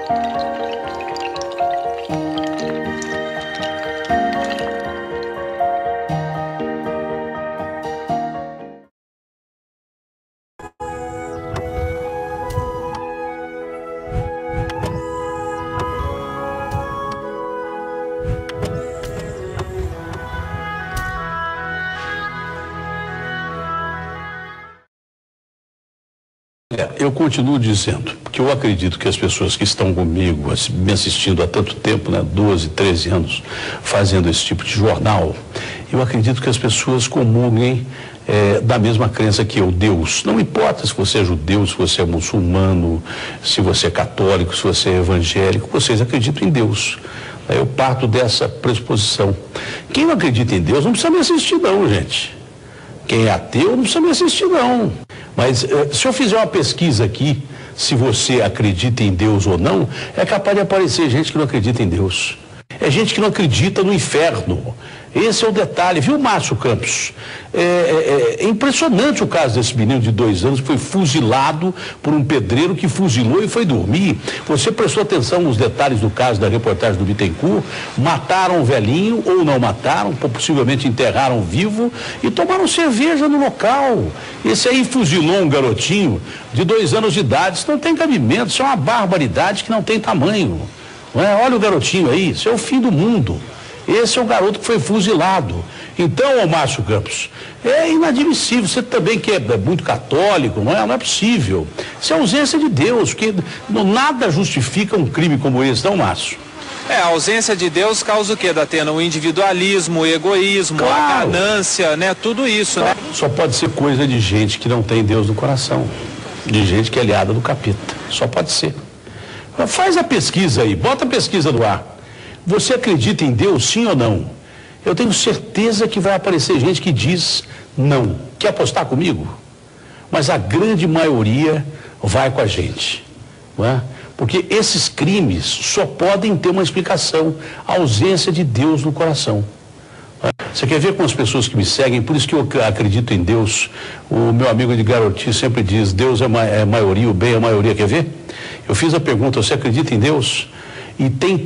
Eu continuo dizendo que eu acredito que as pessoas que estão comigo, me assistindo há tanto tempo, né, 12, 13 anos, fazendo esse tipo de jornal, eu acredito que as pessoas comunguem da mesma crença que eu, Deus. Não importa se você é judeu, se você é muçulmano, se você é católico, se você é evangélico, vocês acreditam em Deus. Eu parto dessa pressuposição. Quem não acredita em Deus não precisa me assistir não, gente. Quem é ateu não precisa me assistir não. Mas se eu fizer uma pesquisa aqui, se você acredita em Deus ou não, é capaz de aparecer gente que não acredita em Deus. É gente que não acredita no inferno. Esse é o detalhe, viu, Márcio Campos? É impressionante o caso desse menino de 2 anos que foi fuzilado por um pedreiro que fuzilou e foi dormir. Você prestou atenção nos detalhes do caso da reportagem do Bittencourt? Mataram o velhinho ou não mataram, possivelmente enterraram vivo e tomaram cerveja no local. Esse aí fuzilou um garotinho de 2 anos de idade. Isso não tem cabimento, isso é uma barbaridade que não tem tamanho. Não é? Olha o garotinho aí, isso é o fim do mundo. Esse é o garoto que foi fuzilado. Então, Márcio Campos, é inadmissível. Você também que é muito católico, não é? Não é possível. Isso é ausência de Deus, porque nada justifica um crime como esse, não, Márcio? A ausência de Deus causa o quê, Datena? O individualismo, o egoísmo, claro, a ganância, né? Tudo isso, né? Só pode ser coisa de gente que não tem Deus no coração. De gente que é aliada do capeta. Só pode ser. Faz a pesquisa aí, bota a pesquisa no ar. Você acredita em Deus, sim ou não? Eu tenho certeza que vai aparecer gente que diz não. Quer apostar comigo? Mas a grande maioria vai com a gente, não é? Porque esses crimes só podem ter uma explicação: a ausência de Deus no coração. Você quer ver com as pessoas que me seguem? Por isso que eu acredito em Deus. O meu amigo Edgar Ortiz sempre diz: Deus é maioria, o bem é maioria. Quer ver? Eu fiz a pergunta: você acredita em Deus? E tem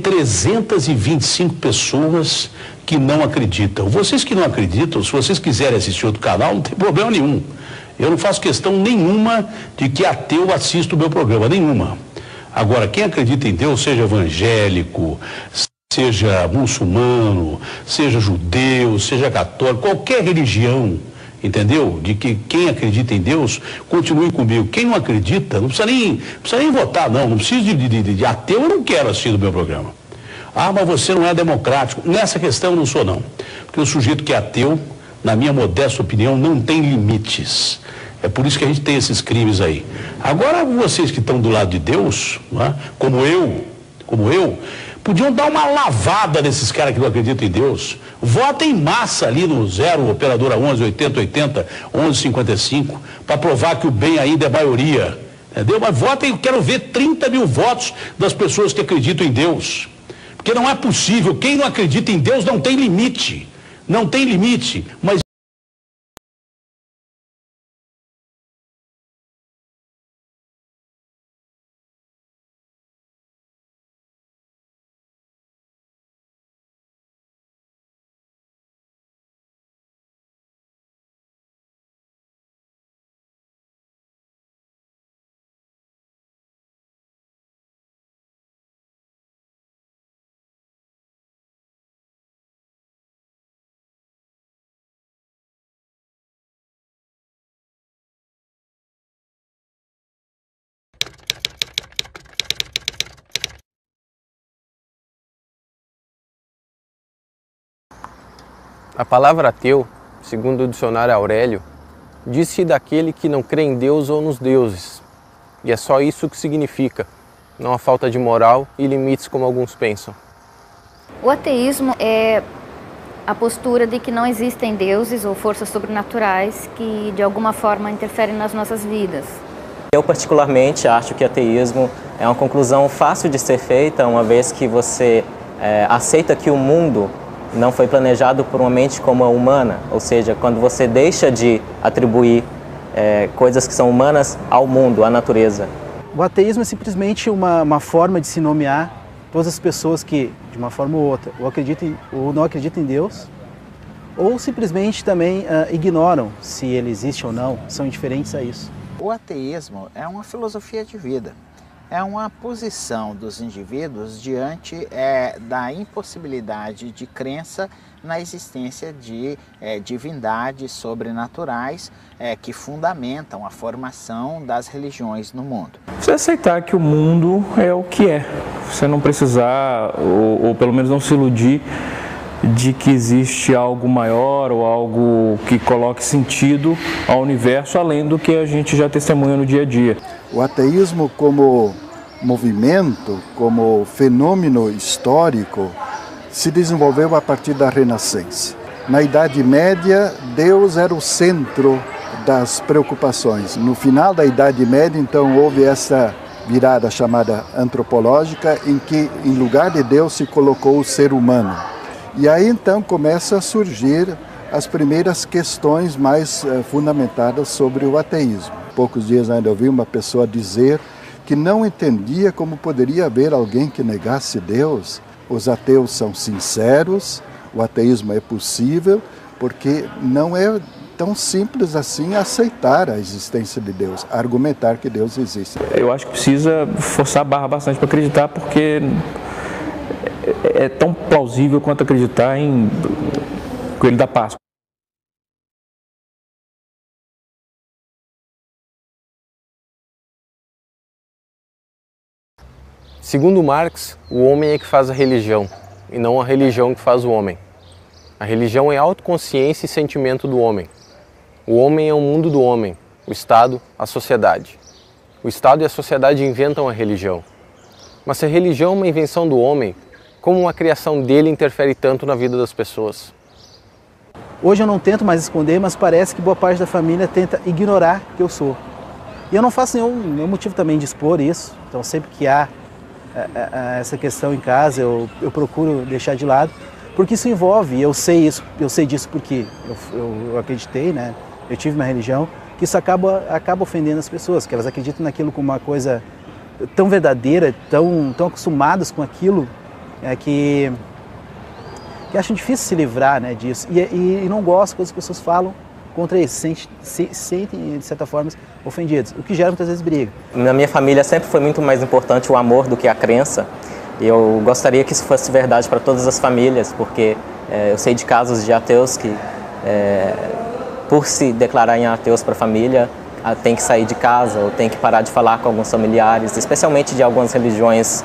325 pessoas que não acreditam. Vocês que não acreditam, se vocês quiserem assistir outro canal, não tem problema nenhum. Eu não faço questão nenhuma de que ateu assista o meu programa, nenhuma. Agora, quem acredita em Deus, seja evangélico, seja muçulmano, seja judeu, seja católico, qualquer religião, entendeu? De que quem acredita em Deus, continue comigo. Quem não acredita, não precisa nem votar, não precisa de ateu, eu não quero assistir do meu programa. Ah, mas você não é democrático. Nessa questão eu não sou, não. Porque o sujeito que é ateu, na minha modesta opinião, não tem limites. É por isso que a gente tem esses crimes aí. Agora, vocês que estão do lado de Deus, não é? como eu, podiam dar uma lavada nesses caras que não acreditam em Deus. Vota em massa ali no 0, operadora 11 80 80 11 55, para provar que o bem ainda é maioria. Entendeu? Mas votem, eu quero ver 30 mil votos das pessoas que acreditam em Deus. Porque não é possível, quem não acredita em Deus não tem limite. Não tem limite, mas A palavra ateu, segundo o dicionário Aurélio, diz-se daquele que não crê em Deus ou nos deuses. E é só isso que significa, não a falta de moral e limites como alguns pensam. O ateísmo é a postura de que não existem deuses ou forças sobrenaturais que de alguma forma interferem nas nossas vidas. Eu particularmente acho que ateísmo é uma conclusão fácil de ser feita, uma vez que você aceita que o mundo não foi planejado por uma mente como a humana, ou seja, quando você deixa de atribuir coisas que são humanas ao mundo, à natureza. O ateísmo é simplesmente uma forma de se nomear todas as pessoas que, de uma forma ou outra, ou não acreditam em Deus, ou simplesmente também ignoram se ele existe ou não, são indiferentes a isso. O ateísmo é uma filosofia de vida, é uma posição dos indivíduos diante da impossibilidade de crença na existência de divindades sobrenaturais que fundamentam a formação das religiões no mundo. Você aceitar que o mundo é o que é, você não precisar, ou pelo menos não se iludir de que existe algo maior ou algo que coloque sentido ao universo além do que a gente já testemunha no dia a dia. O ateísmo como movimento, como fenômeno histórico, se desenvolveu a partir da Renascença. Na Idade Média, Deus era o centro das preocupações. No final da Idade Média, então, houve essa virada chamada antropológica, em que, em lugar de Deus, se colocou o ser humano. E aí, então, começam a surgir as primeiras questões mais fundamentadas sobre o ateísmo. Poucos dias ainda ouvi uma pessoa dizer que não entendia como poderia haver alguém que negasse Deus. Os ateus são sinceros, o ateísmo é possível, porque não é tão simples assim aceitar a existência de Deus, argumentar que Deus existe. Eu acho que precisa forçar a barra bastante para acreditar, porque é tão plausível quanto acreditar em Coelho da Páscoa. Segundo Marx, o homem é que faz a religião, e não a religião que faz o homem. A religião é autoconsciência e sentimento do homem. O homem é o mundo do homem, o Estado, a sociedade. O Estado e a sociedade inventam a religião. Mas se a religião é uma invenção do homem, como uma criação dele interfere tanto na vida das pessoas? Hoje eu não tento mais esconder, mas parece que boa parte da família tenta ignorar que eu sou. E eu não faço nenhum motivo também de expor isso, então sempre que há essa questão em casa, eu procuro deixar de lado, porque isso envolve, eu sei disso porque eu acreditei, né? Eu tive uma religião, que isso acaba ofendendo as pessoas, que elas acreditam naquilo como uma coisa tão verdadeira, tão acostumadas com aquilo, que acham difícil se livrar, né, disso, e não gostam quando as pessoas falam contra isso, se sentem, de certa forma, ofendidos, o que gera muitas vezes briga. Na minha família sempre foi muito mais importante o amor do que a crença, e eu gostaria que isso fosse verdade para todas as famílias, porque eu sei de casos de ateus que, por se declararem ateus para a família, tem que sair de casa ou tem que parar de falar com alguns familiares, especialmente de algumas religiões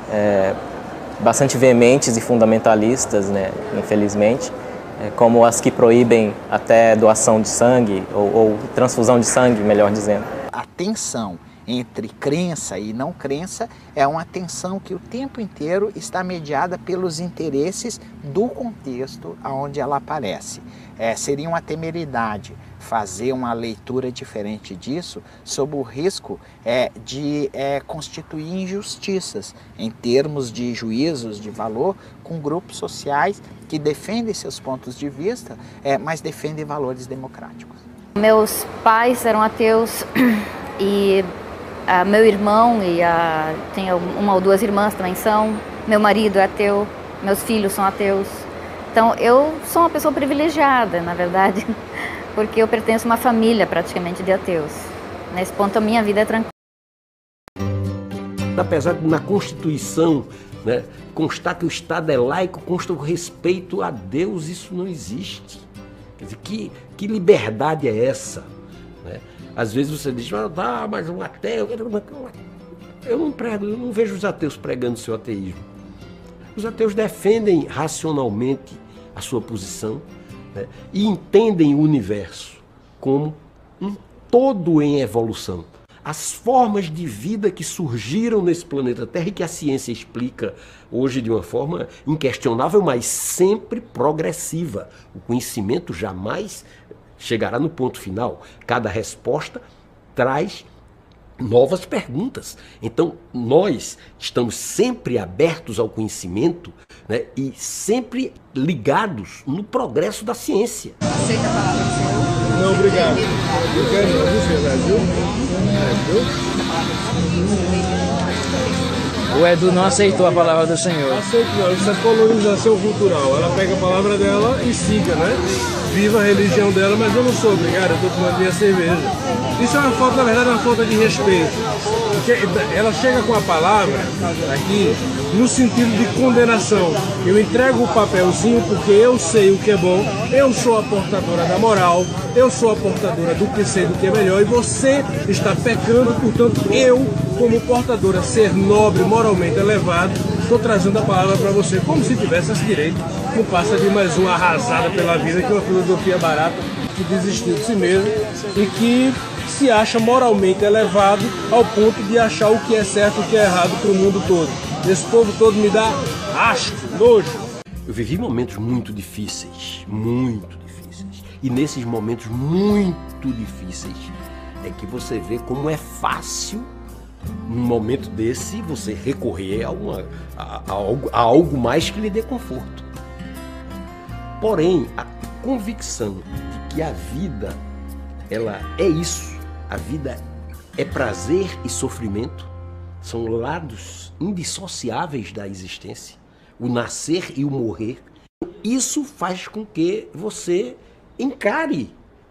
bastante veementes e fundamentalistas, né, infelizmente, como as que proíbem até doação de sangue, ou transfusão de sangue, melhor dizendo. A tensão entre crença e não crença é uma tensão que o tempo inteiro está mediada pelos interesses do contexto onde ela aparece. Seria uma temeridade fazer uma leitura diferente disso, sob o risco de constituir injustiças em termos de juízos de valor com grupos sociais que defendem seus pontos de vista, mas defendem valores democráticos. Meus pais eram ateus e meu irmão tem uma ou duas irmãs também são, meu marido é ateu, meus filhos são ateus. Então eu sou uma pessoa privilegiada, na verdade, porque eu pertenço a uma família praticamente de ateus. Nesse ponto a minha vida é tranquila. Apesar de na Constituição, né, constar que o Estado é laico, consta o respeito a Deus, isso não existe. Quer dizer, que liberdade é essa? Né? Às vezes você diz, mas um ateu... Eu não vejo os ateus pregando seu ateísmo. Os ateus defendem racionalmente a sua posição, né, e entendem o universo como um todo em evolução. As formas de vida que surgiram nesse planeta Terra e que a ciência explica hoje de uma forma inquestionável, mas sempre progressiva. O conhecimento jamais chegará no ponto final. Cada resposta traz novas perguntas. Então, nós estamos sempre abertos ao conhecimento, né, e sempre ligados no progresso da ciência. Aceita a palavra do Senhor? Não, obrigado. Eu quero, viu? O Edu não aceitou a palavra do Senhor. Aceito não, isso é colonização cultural. Ela pega a palavra dela e siga, né? Viva a religião dela, mas eu não sou obrigado, eu estou tomando minha cerveja. Isso é uma falta, na verdade, é uma falta de respeito. Porque ela chega com a palavra aqui no sentido de condenação. Eu entrego o papelzinho porque eu sei o que é bom, eu sou a portadora da moral, eu sou a portadora do que sei, do que é melhor, e você está pecando, portanto, eu, como portadora, ser nobre, moralmente elevado, estou trazendo a palavra para você como se tivesse esse direito. Não passa de mais uma arrasada pela vida, que é uma filosofia barata, que desistiu de si mesmo e que se acha moralmente elevado ao ponto de achar o que é certo e o que é errado para o mundo todo. Esse povo todo me dá asco, nojo. Eu vivi momentos muito difíceis. E nesses momentos muito difíceis é que você vê como é fácil, num momento desse, você recorrer a algo mais que lhe dê conforto. Porém, a convicção de que a vida, ela é isso. A vida é prazer e sofrimento. São lados indissociáveis da existência. O nascer e o morrer. Isso faz com que você encare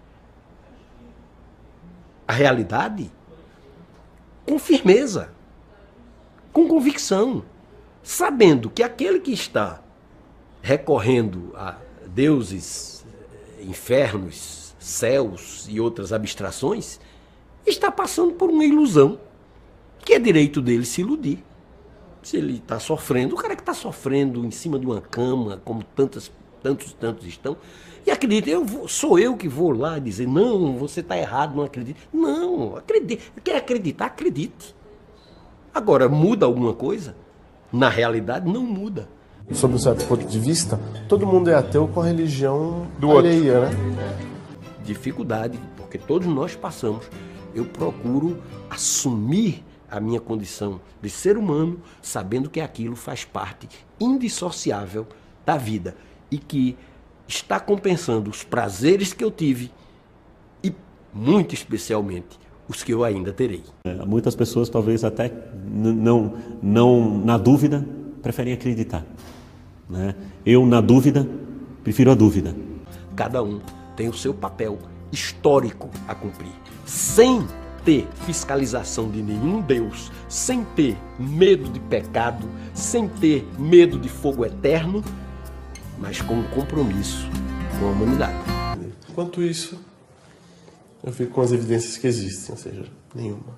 a realidade com firmeza, com convicção, sabendo que aquele que está recorrendo a deuses, infernos, céus e outras abstrações, está passando por uma ilusão, que é direito dele se iludir. Se ele está sofrendo, o cara que está sofrendo em cima de uma cama, como tantos estão, e acredita, sou eu que vou lá dizer, não, você está errado, não acredita. Não, acredite. Quer acreditar, acredite. Agora, muda alguma coisa? Na realidade, não muda. Sob um certo ponto de vista, todo mundo é ateu com a religião alheia, né? Dificuldade, porque todos nós passamos. Eu procuro assumir a minha condição de ser humano, sabendo que aquilo faz parte indissociável da vida e que está compensando os prazeres que eu tive e, muito especialmente, os que eu ainda terei. Muitas pessoas, talvez até não na dúvida, preferem acreditar, né? Eu, na dúvida, prefiro a dúvida. Cada um tem o seu papel histórico a cumprir, sem ter fiscalização de nenhum Deus, sem ter medo de pecado, sem ter medo de fogo eterno, mas com um compromisso com a humanidade. Enquanto isso, eu fico com as evidências que existem, ou seja, nenhuma.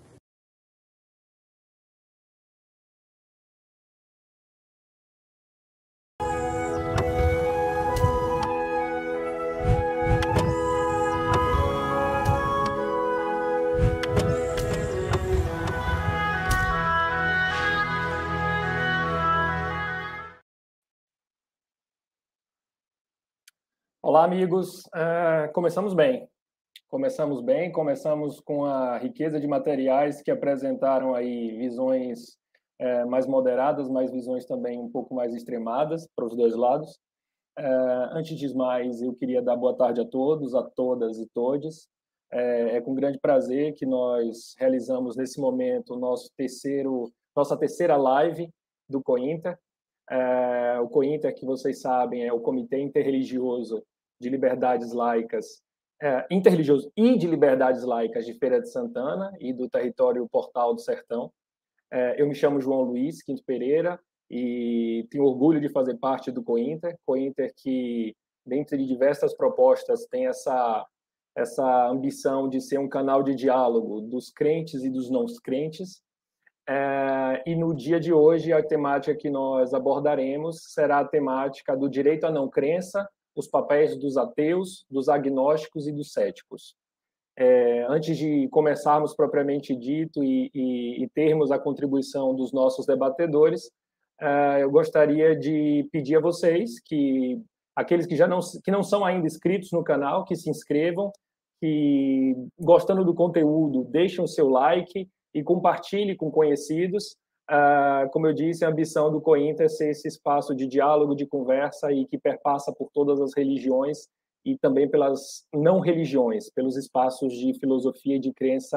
Olá, amigos. Começamos bem. Começamos com a riqueza de materiais que apresentaram aí visões mais moderadas, mas visões também um pouco mais extremadas para os dois lados. Antes de mais, eu queria dar boa tarde a todos, a todas e todes. É com grande prazer que nós realizamos nesse momento nossa terceira live do COINTER. O COINTER, que vocês sabem, é o Comitê Interreligioso de Liberdades Laicas, interreligioso e de Liberdades Laicas de Feira de Santana e do território Portal do Sertão. Eu me chamo João Luiz Quinto Pereira e tenho orgulho de fazer parte do COINTER que, dentre diversas propostas, tem essa ambição de ser um canal de diálogo dos crentes e dos não crentes. E no dia de hoje, a temática que nós abordaremos será a temática do direito à não crença, os papéis dos ateus, dos agnósticos e dos céticos. Antes de começarmos propriamente dito e termos a contribuição dos nossos debatedores, eu gostaria de pedir a vocês que aqueles que não são ainda inscritos no canal, que se inscrevam, que, gostando do conteúdo, deixem o seu like e compartilhe com conhecidos. Como eu disse, a ambição do COINTER é ser esse espaço de diálogo, de conversa e que perpassa por todas as religiões e também pelas não religiões, pelos espaços de filosofia e de crença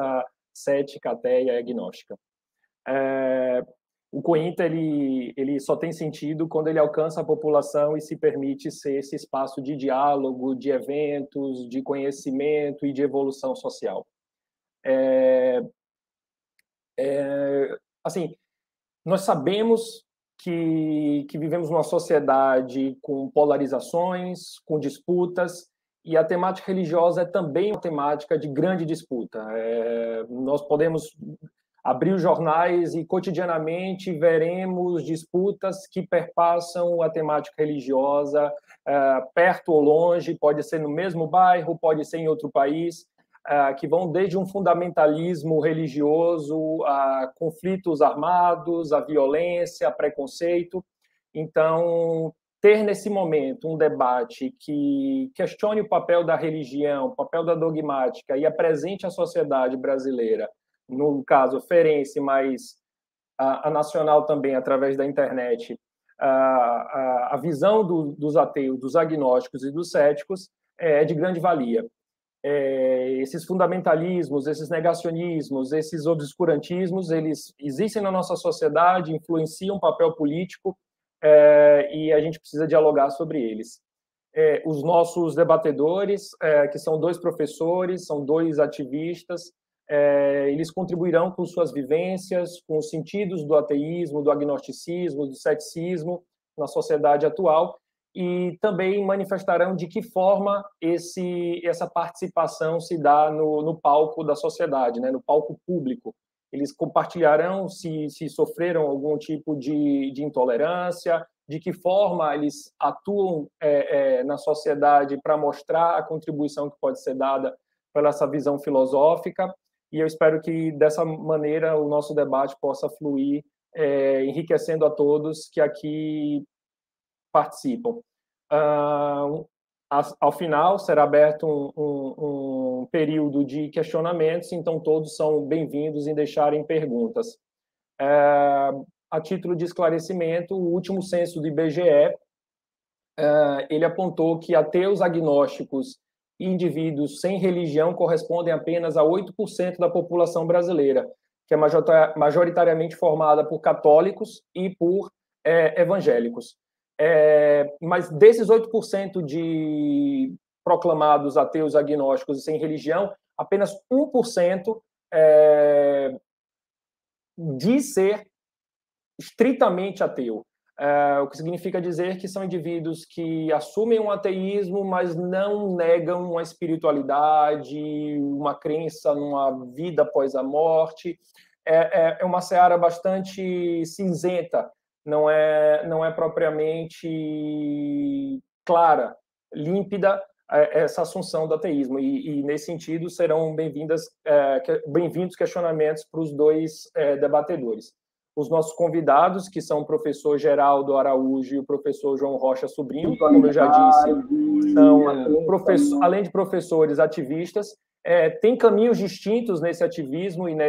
cética, ateia e agnóstica. O COINTA ele só tem sentido quando ele alcança a população e se permite ser esse espaço de diálogo, de eventos, de conhecimento e de evolução social. Assim, nós sabemos que vivemos numa sociedade com polarizações, com disputas, e a temática religiosa é também uma temática de grande disputa. Nós podemos abrir os jornais e cotidianamente veremos disputas que perpassam a temática religiosa, perto ou longe, pode ser no mesmo bairro, pode ser em outro país, que vão desde um fundamentalismo religioso a conflitos armados, a violência, a preconceito. Então, ter nesse momento um debate que questione o papel da religião, o papel da dogmática e apresente à sociedade brasileira, no caso ferense, mas a nacional também, através da internet, a visão dos ateus, dos agnósticos e dos céticos é de grande valia. Esses fundamentalismos, esses negacionismos, esses obscurantismos, eles existem na nossa sociedade, influenciam o papel político, e a gente precisa dialogar sobre eles. Os nossos debatedores, que são 2 professores, são 2 ativistas, eles contribuirão com suas vivências, com os sentidos do ateísmo, do agnosticismo, do ceticismo na sociedade atual, e também manifestarão de que forma essa participação se dá no palco da sociedade, né, no palco público. Eles compartilharão se sofreram algum tipo de intolerância, de que forma eles atuam na sociedade para mostrar a contribuição que pode ser dada pela essa visão filosófica. E eu espero que, dessa maneira, o nosso debate possa fluir, enriquecendo a todos que aqui participam. Ao final, será aberto um período de questionamentos, então todos são bem-vindos em deixarem perguntas. A título de esclarecimento, o último censo do IBGE, ele apontou que ateus, agnósticos e indivíduos sem religião correspondem apenas a 8% da população brasileira, que é majoritariamente formada por católicos e por evangélicos. Mas desses 8% de proclamados ateus, agnósticos e sem religião, apenas 1% diz ser estritamente ateu. O que significa dizer que são indivíduos que assumem um ateísmo, mas não negam uma espiritualidade, uma crença numa vida após a morte. É uma seara bastante cinzenta, não é propriamente clara, límpida, essa assunção do ateísmo. E nesse sentido, serão bem-vindos questionamentos para os 2 debatedores. Os nossos convidados, que são o professor Geraldo Araújo e o professor João Rocha Sobrinho, como eu já disse, são, além de professores ativistas, têm caminhos distintos nesse ativismo e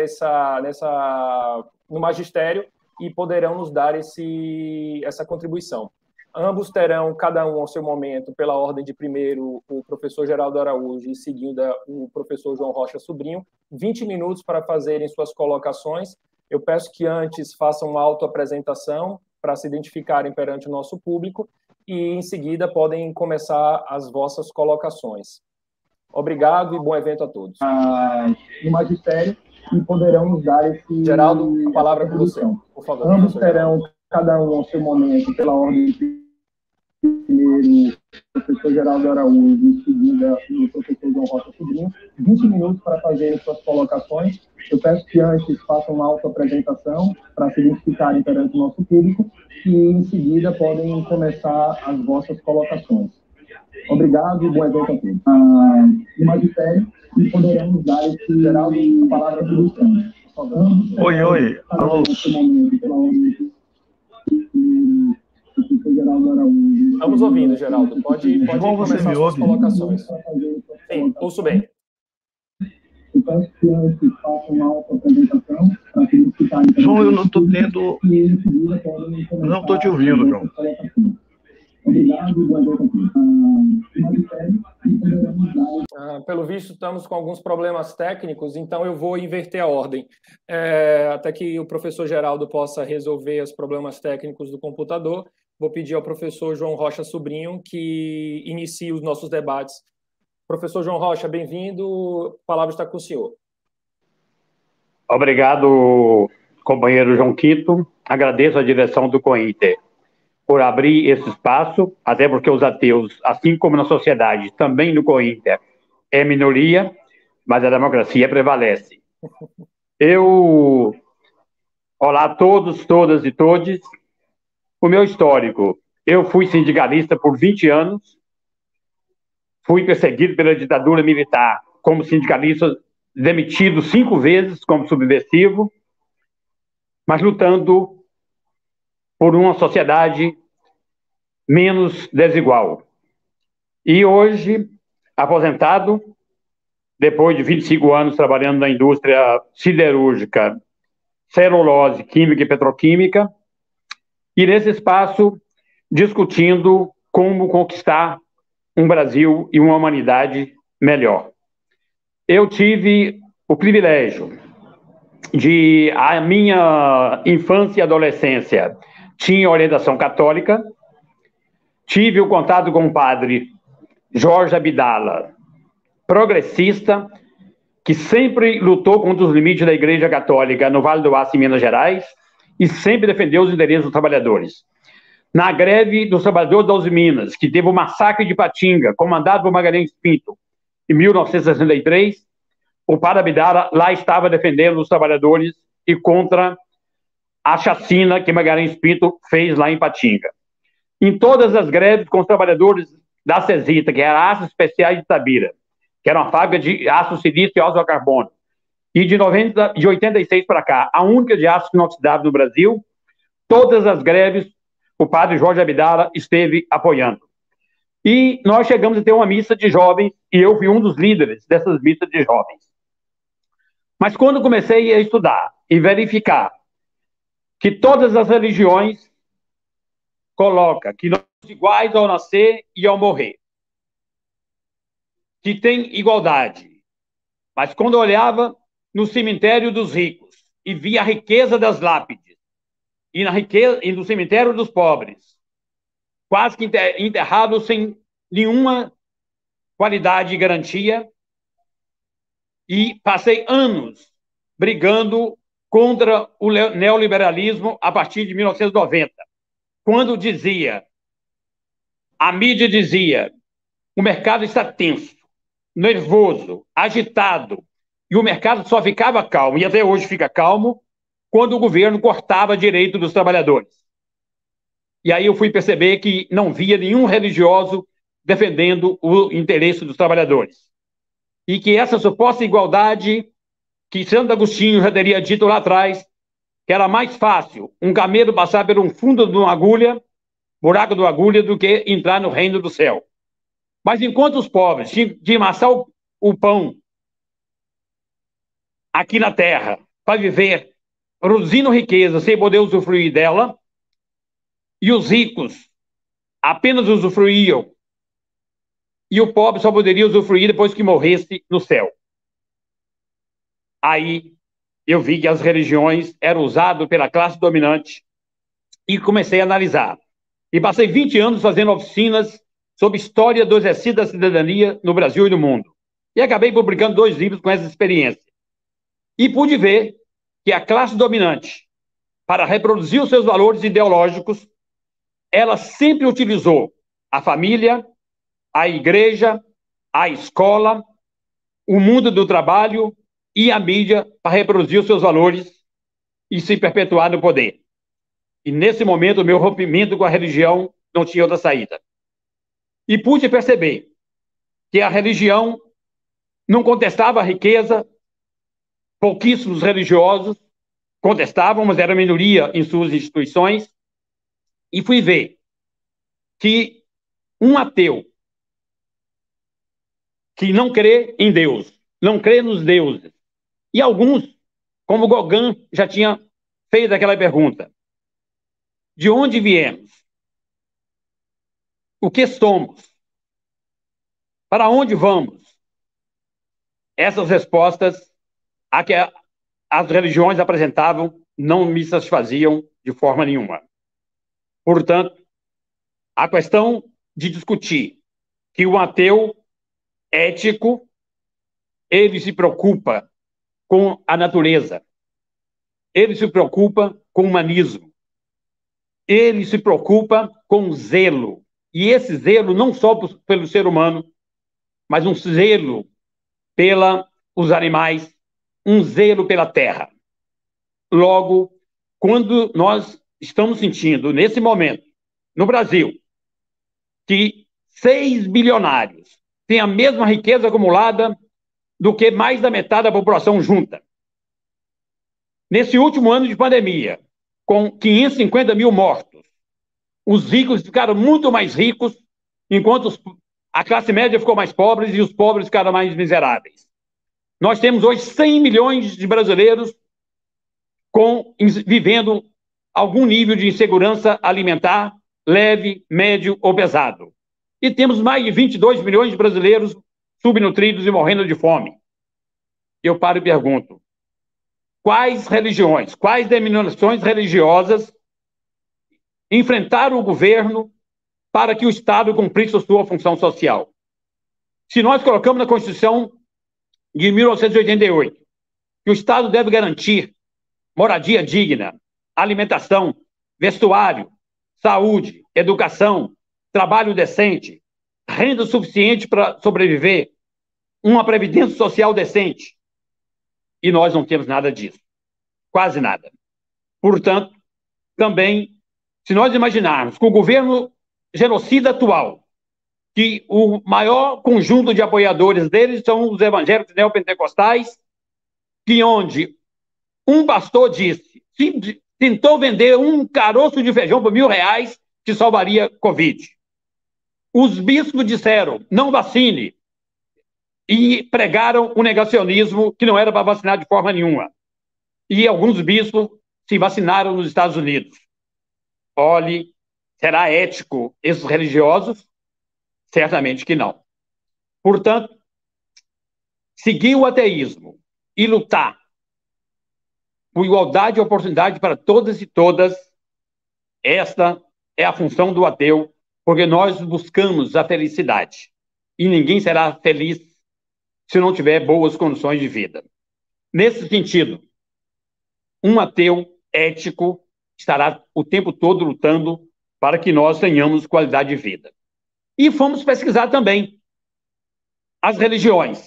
no magistério, e poderão nos dar essa contribuição. Ambos terão, cada um ao seu momento, pela ordem de primeiro, o professor Geraldo Araújo e seguida o professor João Rocha Sobrinho, 20 minutos para fazerem suas colocações. Eu peço que antes façam uma autoapresentação para se identificarem perante o nosso público e, em seguida, podem começar as vossas colocações. Obrigado e bom evento a todos. No magistério, e poderão nos dar esse... Geraldo, a palavra é com você, por favor. Ambos terão, cada um ao seu momento, pela ordem de primeiro, o professor Geraldo Araújo, em seguida, o professor João Rocha Sobrinho, 20 minutos para fazerem suas colocações. Eu peço que antes façam uma autoapresentação para se identificarem perante o nosso público e, em seguida, podem começar as vossas colocações. Obrigado e bom evento a todos. No magistério, e poderemos dar esse Geraldo a palavra para o Oi. Alô. Estamos ouvindo, Geraldo. Pode começar suas colocações. Sim, ouço bem. João, eu não estou tendo... Não estou te ouvindo, João. Obrigado, boa noite. Pelo visto, estamos com alguns problemas técnicos, então eu vou inverter a ordem. Até que o professor Geraldo possa resolver os problemas técnicos do computador, vou pedir ao professor João Rocha Sobrinho que inicie os nossos debates. Professor João Rocha, bem-vindo. A palavra está com o senhor. Obrigado, companheiro João Quinto. Agradeço a direção do COINTER por abrir esse espaço, até porque os ateus, assim como na sociedade, também no COINTER, é minoria, mas a democracia prevalece. Olá a todos, todas e todes. O meu histórico: eu fui sindicalista por 20 anos, fui perseguido pela ditadura militar como sindicalista, demitido 5 vezes como subversivo, mas lutando por uma sociedade menos desigual. E hoje, aposentado, depois de 25 anos trabalhando na indústria siderúrgica, celulose, química e petroquímica, e nesse espaço discutindo como conquistar um Brasil e uma humanidade melhor. Eu tive o privilégio de, a minha infância e adolescência, tinha orientação católica, tive o contato com o padre Jorge Abdala, progressista, que sempre lutou contra os limites da Igreja Católica no Vale do Aço, em Minas Gerais, e sempre defendeu os interesses dos trabalhadores. Na greve dos trabalhadores da Uzi Minas, que teve o massacre de Patinga, comandado por Magalhães Pinto, em 1963, o padre Abdala lá estava defendendo os trabalhadores e contra a chacina que Magalhães Pinto fez lá em Patinga. Em todas as greves com os trabalhadores da Cesita, que era Aços Especiais de Itabira, que era uma fábrica de aço silício e óxido carbono, e de 86 para cá, a única de aço inoxidável no Brasil, todas as greves, o padre Jorge Abdala esteve apoiando. E nós chegamos a ter uma missa de jovens, e eu fui um dos líderes dessas missas de jovens. Mas quando comecei a estudar e verificar que todas as religiões colocam que nós somos iguais ao nascer e ao morrer, que tem igualdade, mas quando eu olhava no cemitério dos ricos e via a riqueza das lápides, e no cemitério dos pobres, quase que enterrados sem nenhuma qualidade e garantia, e passei anos brigando contra o neoliberalismo a partir de 1990, quando a mídia dizia, o mercado está tenso, nervoso, agitado, e o mercado só ficava calmo, e até hoje fica calmo, quando o governo cortava direito dos trabalhadores. E aí eu fui perceber que não via nenhum religioso defendendo o interesse dos trabalhadores. E que essa suposta igualdade, que Santo Agostinho já teria dito lá atrás, que era mais fácil um camelo passar por um fundo de uma agulha, buraco de uma agulha, do que entrar no reino do céu. Mas enquanto os pobres tinham de amassar o pão aqui na terra para viver produzindo riqueza sem poder usufruir dela, e os ricos apenas usufruíam, e o pobre só poderia usufruir depois que morresse no céu. Aí eu vi que as religiões eram usadas pela classe dominante e comecei a analisar. E passei 20 anos fazendo oficinas sobre história do exercício da cidadania no Brasil e no mundo. E acabei publicando 2 livros com essa experiência. E pude ver que a classe dominante, para reproduzir os seus valores ideológicos, ela sempre utilizou a família, a igreja, a escola, o mundo do trabalho e a mídia para reproduzir os seus valores e se perpetuar no poder. E nesse momento, o meu rompimento com a religião não tinha outra saída. E pude perceber que a religião não contestava a riqueza, pouquíssimos religiosos contestavam, mas era minoria em suas instituições, e fui ver que um ateu que não crê em Deus, não crê nos deuses, e alguns, como Gauguin, já tinha feito aquela pergunta: de onde viemos? O que somos? Para onde vamos? Essas respostas a que as religiões apresentavam não me satisfaziam de forma nenhuma. Portanto, a questão de discutir que o ateu ético, ele se preocupa com a natureza, ele se preocupa com o humanismo, ele se preocupa com o zelo. E esse zelo não só pelo ser humano, mas um zelo pelos animais, um zelo pela terra. Logo, quando nós estamos sentindo, nesse momento, no Brasil, que 6 bilionários têm a mesma riqueza acumulada do que mais da metade da população junta. Nesse último ano de pandemia, com 550 mil mortos, os ricos ficaram muito mais ricos, enquanto a classe média ficou mais pobre e os pobres ficaram mais miseráveis. Nós temos hoje 100 milhões de brasileiros vivendo algum nível de insegurança alimentar, leve, médio ou pesado. E temos mais de 22 milhões de brasileiros subnutridos e morrendo de fome. Eu paro e pergunto, quais religiões, quais denominações religiosas enfrentaram o governo para que o Estado cumprisse a sua função social? Se nós colocamos na Constituição de 1988 que o Estado deve garantir moradia digna, alimentação, vestuário, saúde, educação, trabalho decente, renda suficiente para sobreviver, uma previdência social decente. E nós não temos nada disso. Quase nada. Portanto, também, se nós imaginarmos que o governo genocida atual, que o maior conjunto de apoiadores deles são os evangélicos neopentecostais, que onde um pastor disse, tentou vender um caroço de feijão por R$1.000 que salvaria Covid. Os bispos disseram, não vacine, e pregaram o negacionismo que não era para vacinar de forma nenhuma. E alguns bispos se vacinaram nos Estados Unidos. Olhe, será ético esses religiosos? Certamente que não. Portanto, seguir o ateísmo e lutar por igualdade e oportunidade para todas e todas, esta é a função do ateu, porque nós buscamos a felicidade. E ninguém será feliz se não tiver boas condições de vida. Nesse sentido, um ateu ético estará o tempo todo lutando para que nós tenhamos qualidade de vida. E fomos pesquisar também as religiões.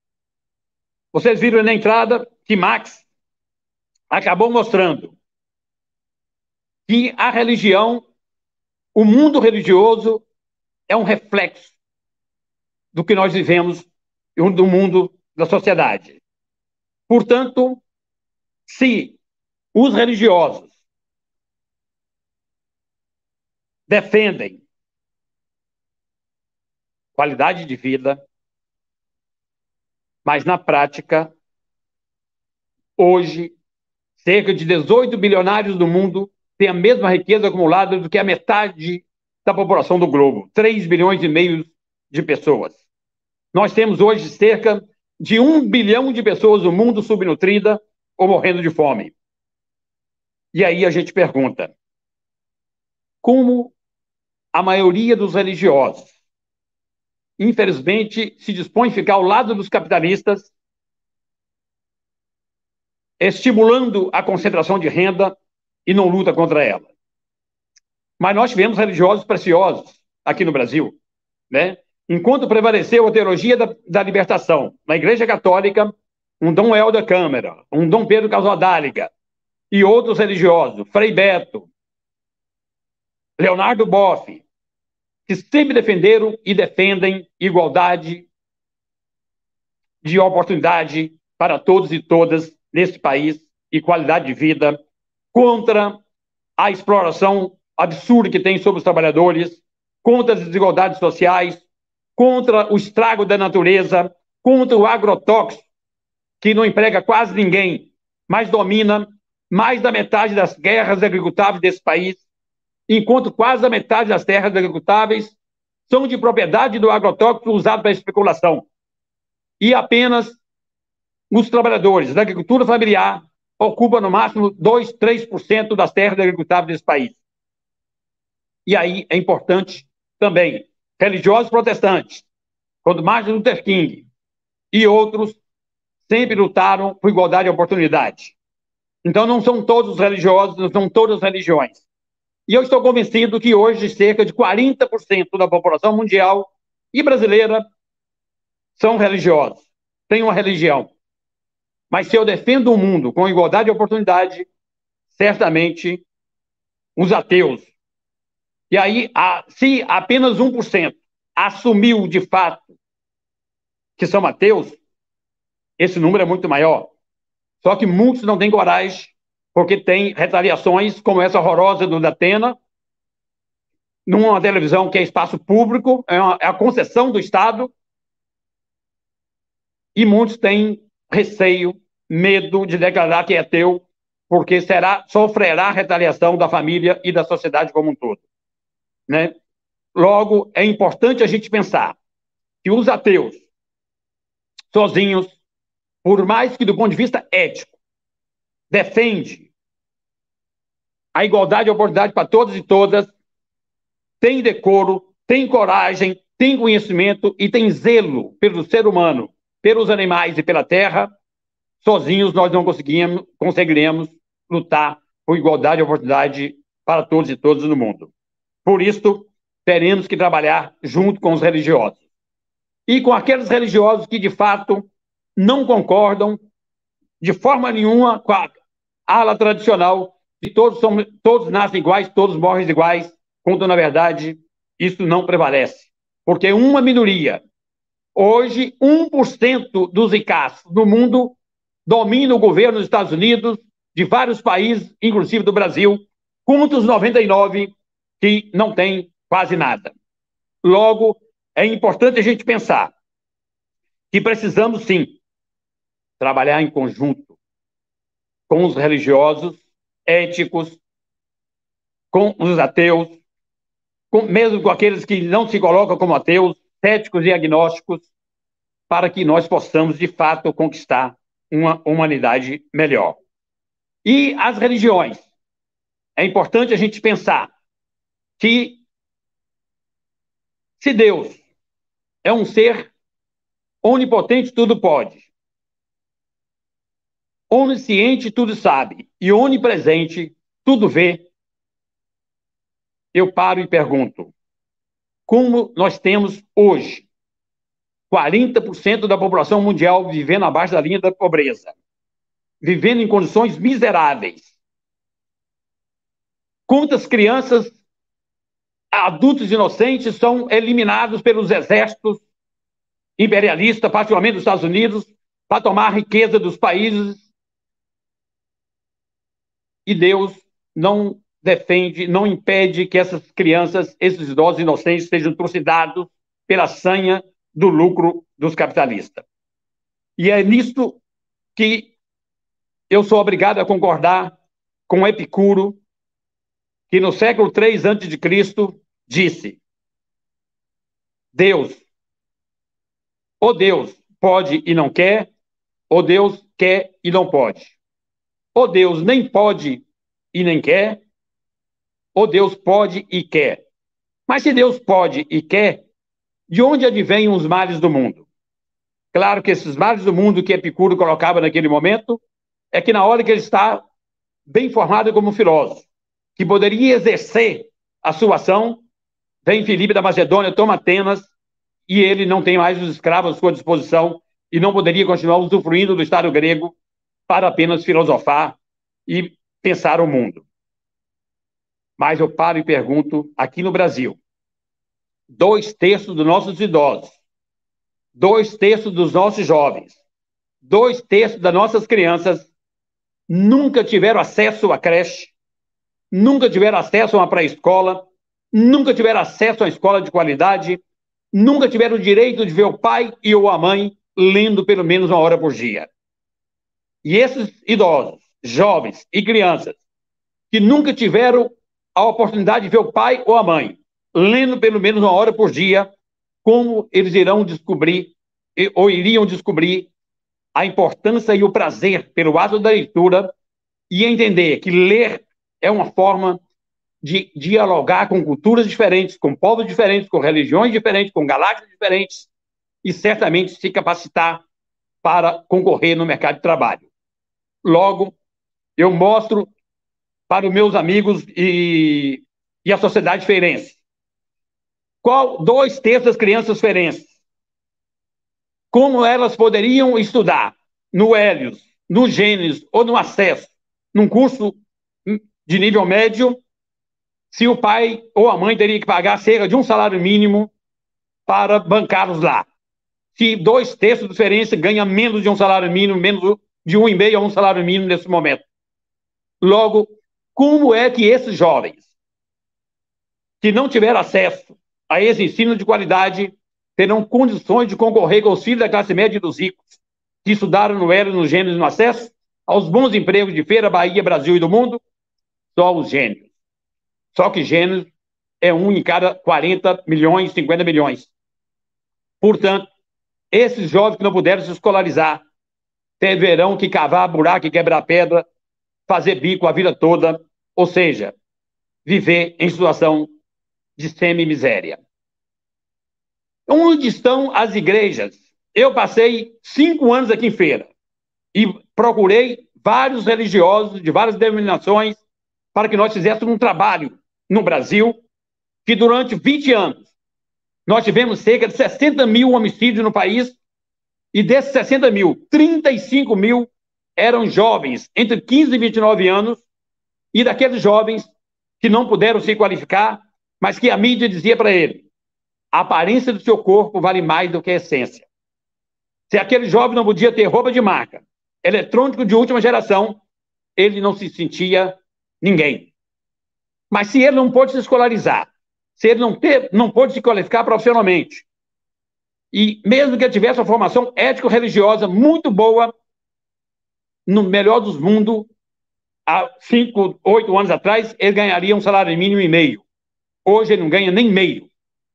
Vocês viram na entrada que Marx acabou mostrando que a religião, o mundo religioso, é um reflexo do que nós vivemos do mundo da sociedade. Portanto, se os religiosos defendem qualidade de vida, mas na prática, hoje, cerca de 18 bilionários do mundo têm a mesma riqueza acumulada do que a metade da população do globo, 3,5 bilhões de pessoas. Nós temos hoje cerca de 1 bilhão de pessoas no mundo subnutrida ou morrendo de fome. E aí a gente pergunta, como a maioria dos religiosos, infelizmente, se dispõe a ficar ao lado dos capitalistas, estimulando a concentração de renda e não luta contra ela. Mas nós tivemos religiosos preciosos aqui no Brasil, né? Enquanto prevaleceu a teologia da libertação na Igreja Católica, um Dom Helder Câmara, um Dom Pedro Casaldáliga e outros religiosos, Frei Beto, Leonardo Boff, que sempre defenderam e defendem igualdade de oportunidade para todos e todas nesse país e qualidade de vida, contra a exploração absurda que tem sobre os trabalhadores, contra as desigualdades sociais, contra o estrago da natureza, contra o agrotóxico, que não emprega quase ninguém, mas domina mais da metade das terras agricultáveis desse país, enquanto quase a metade das terras agricultáveis são de propriedade do agrotóxico usado para especulação. E apenas os trabalhadores da agricultura familiar ocupam no máximo 2, 3% das terras agricultáveis desse país. E aí é importante também, religiosos protestantes, quando Martin Luther King e outros sempre lutaram por igualdade de oportunidade. Então não são todos os religiosos, não são todas as religiões. E eu estou convencido que hoje cerca de 40% da população mundial e brasileira são religiosos, têm uma religião. Mas se eu defendo um mundo com igualdade de oportunidade, certamente os ateus. E aí, se apenas 1% assumiu de fato que são ateus, esse número é muito maior. Só que muitos não têm coragem, porque tem retaliações como essa horrorosa do Datena, numa televisão que é espaço público, é a concessão do Estado, e muitos têm receio, medo de declarar que é ateu, porque sofrerá retaliação da família e da sociedade como um todo. Né? Logo, é importante a gente pensar que os ateus, sozinhos, por mais que do ponto de vista ético, defende a igualdade de oportunidade para todos e todas, tem decoro, tem coragem, tem conhecimento e tem zelo pelo ser humano, pelos animais e pela terra, sozinhos nós não conseguiremos lutar por igualdade de oportunidade para todos e todas no mundo. Por isso, teremos que trabalhar junto com os religiosos. E com aqueles religiosos que, de fato, não concordam de forma nenhuma com a ala tradicional de todos nascem iguais, todos morrem iguais, quando, na verdade, isso não prevalece. Porque uma minoria, hoje, 1% dos ICAs no mundo domina o governo dos Estados Unidos, de vários países, inclusive do Brasil, contra os 99% que não tem quase nada. Logo, é importante a gente pensar que precisamos, sim, trabalhar em conjunto com os religiosos, éticos, com os ateus, mesmo com aqueles que não se colocam como ateus, céticos e agnósticos, para que nós possamos, de fato, conquistar uma humanidade melhor. E as religiões. É importante a gente pensar que se Deus é um ser onipotente, tudo pode, onisciente, tudo sabe, e onipresente, tudo vê, eu paro e pergunto, como nós temos hoje 40% da população mundial vivendo abaixo da linha da pobreza, vivendo em condições miseráveis? Quantas crianças, adultos inocentes, são eliminados pelos exércitos imperialistas, particularmente dos Estados Unidos, para tomar a riqueza dos países? E Deus não defende, não impede que essas crianças, esses idosos inocentes, sejam trucidados pela sanha do lucro dos capitalistas. E é nisto que eu sou obrigado a concordar com Epicuro, que no século III a.C. disse: Deus, ou Deus pode e não quer, ou Deus quer e não pode. Ou Deus nem pode e nem quer, ou Deus pode e quer. Mas se Deus pode e quer, de onde advêm os males do mundo? Claro que esses males do mundo que Epicuro colocava naquele momento é que na hora que ele está bem formado como filósofo, que poderia exercer a sua ação, vem Filipe da Macedônia, toma Atenas, e ele não tem mais os escravos à sua disposição e não poderia continuar usufruindo do Estado grego para apenas filosofar e pensar o mundo. Mas eu paro e pergunto, aqui no Brasil, 2/3 dos nossos idosos, 2/3 dos nossos jovens, 2/3 das nossas crianças nunca tiveram acesso à creche, nunca tiveram acesso a uma pré-escola, nunca tiveram acesso a uma escola de qualidade, nunca tiveram o direito de ver o pai e ou a mãe lendo pelo menos 1 hora por dia. E esses idosos, jovens e crianças que nunca tiveram a oportunidade de ver o pai ou a mãe lendo pelo menos 1 hora por dia, como eles irão descobrir, ou iriam descobrir, a importância e o prazer pelo ato da leitura e entender que ler é uma forma de dialogar com culturas diferentes, com povos diferentes, com religiões diferentes, com galáxias diferentes e certamente se capacitar para concorrer no mercado de trabalho. Logo, eu mostro para os meus amigos e a sociedade feirense. 2/3 das crianças feirenses, como elas poderiam estudar no Hélios, no Gênesis ou no Acesso, num curso de nível médio, se o pai ou a mãe teria que pagar cerca de um salário mínimo para bancá-los lá. Se 2/3 dos feirenses ganham menos de um salário mínimo, menos de 1,5 a um salário mínimo nesse momento. Logo, como é que esses jovens que não tiveram acesso a esse ensino de qualidade terão condições de concorrer com os filhos da classe média e dos ricos, que estudaram no Hélios, no Gênesis e no Acesso, aos bons empregos de Feira, Bahia, Brasil e do mundo? Só os gênios. Só que Gênesis é um em cada 40 milhões, 50 milhões. Portanto, esses jovens que não puderam se escolarizar terão que cavar buraco e quebrar pedra, fazer bico a vida toda, ou seja, viver em situação de semi-miséria. Onde estão as igrejas? Eu passei 5 anos aqui em Feira e procurei vários religiosos de várias denominações para que nós fizéssemos um trabalho no Brasil, que durante 20 anos nós tivemos cerca de 60 mil homicídios no país, e desses 60 mil, 35 mil eram jovens entre 15 e 29 anos, e daqueles jovens que não puderam se qualificar, mas que a mídia dizia para ele: a aparência do seu corpo vale mais do que a essência. Se aquele jovem não podia ter roupa de marca, eletrônico de última geração, ele não se sentia ninguém. Mas se ele não pôde se escolarizar, se ele não pôde se qualificar profissionalmente, e mesmo que ele tivesse uma formação ético-religiosa muito boa, no melhor dos mundos, há 5, 8 anos atrás, ele ganharia um salário mínimo e meio. Hoje ele não ganha nem meio.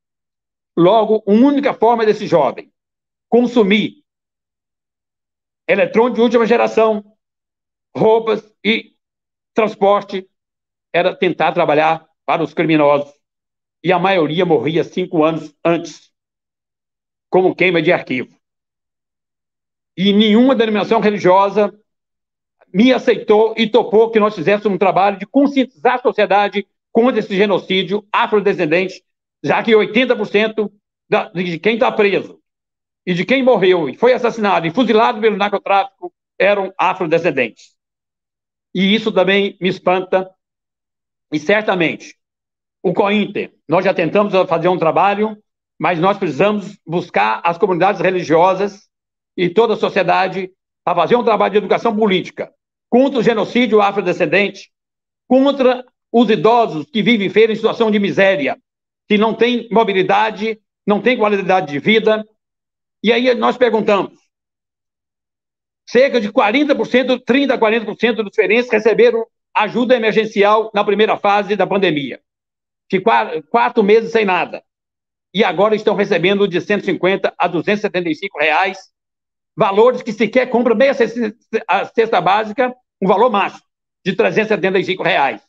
Logo, a única forma desse jovem consumir eletrônico de última geração, roupas e transporte era tentar trabalhar para os criminosos. E a maioria morria 5 anos antes, como queima de arquivo. E nenhuma denominação religiosa me aceitou e topou que nós fizéssemos um trabalho de conscientizar a sociedade contra esse genocídio afrodescendente, já que 80% de quem está preso e de quem morreu e foi assassinado e fuzilado pelo narcotráfico eram afrodescendentes. E isso também me espanta. E certamente, o COINTER, nós já tentamos fazer um trabalho, mas nós precisamos buscar as comunidades religiosas e toda a sociedade para fazer um trabalho de educação política contra o genocídio afrodescendente, contra os idosos que vivem em Feira em situação de miséria, que não têm mobilidade, não têm qualidade de vida. E aí nós perguntamos, cerca de 40%, 30% a 40% dos feirenses receberam ajuda emergencial na primeira fase da pandemia. Ficaram 4 meses sem nada. E agora estão recebendo de 150 a 275 reais, valores que sequer compram meia cesta básica, um valor máximo de 375 reais.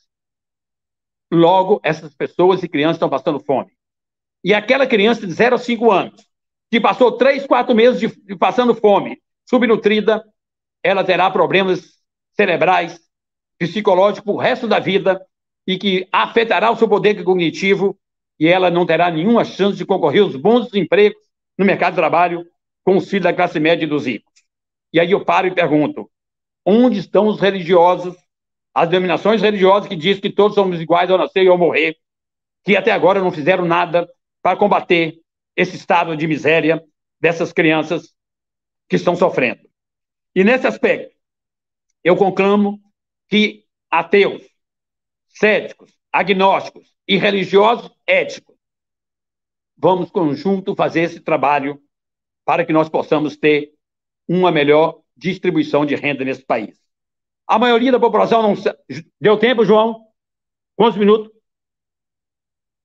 Logo, essas pessoas e crianças estão passando fome. E aquela criança de 0 a 5 anos, que passou 3, 4 meses passando fome, subnutrida, ela terá problemas cerebrais, psicológicos para o resto da vida e que afetará o seu poder cognitivo e ela não terá nenhuma chance de concorrer aos bons empregos no mercado de trabalho com os filhos da classe média e dos ricos. E aí eu paro e pergunto, onde estão os religiosos, as denominações religiosas que dizem que todos somos iguais ao nascer e ao morrer, que até agora não fizeram nada para combater esse estado de miséria dessas crianças que estão sofrendo. E nesse aspecto, eu conclamo que ateus, céticos, agnósticos e religiosos éticos, vamos conjunto fazer esse trabalho para que nós possamos ter uma melhor distribuição de renda nesse país. A maioria da população não... Deu tempo, João? Quantos minutos?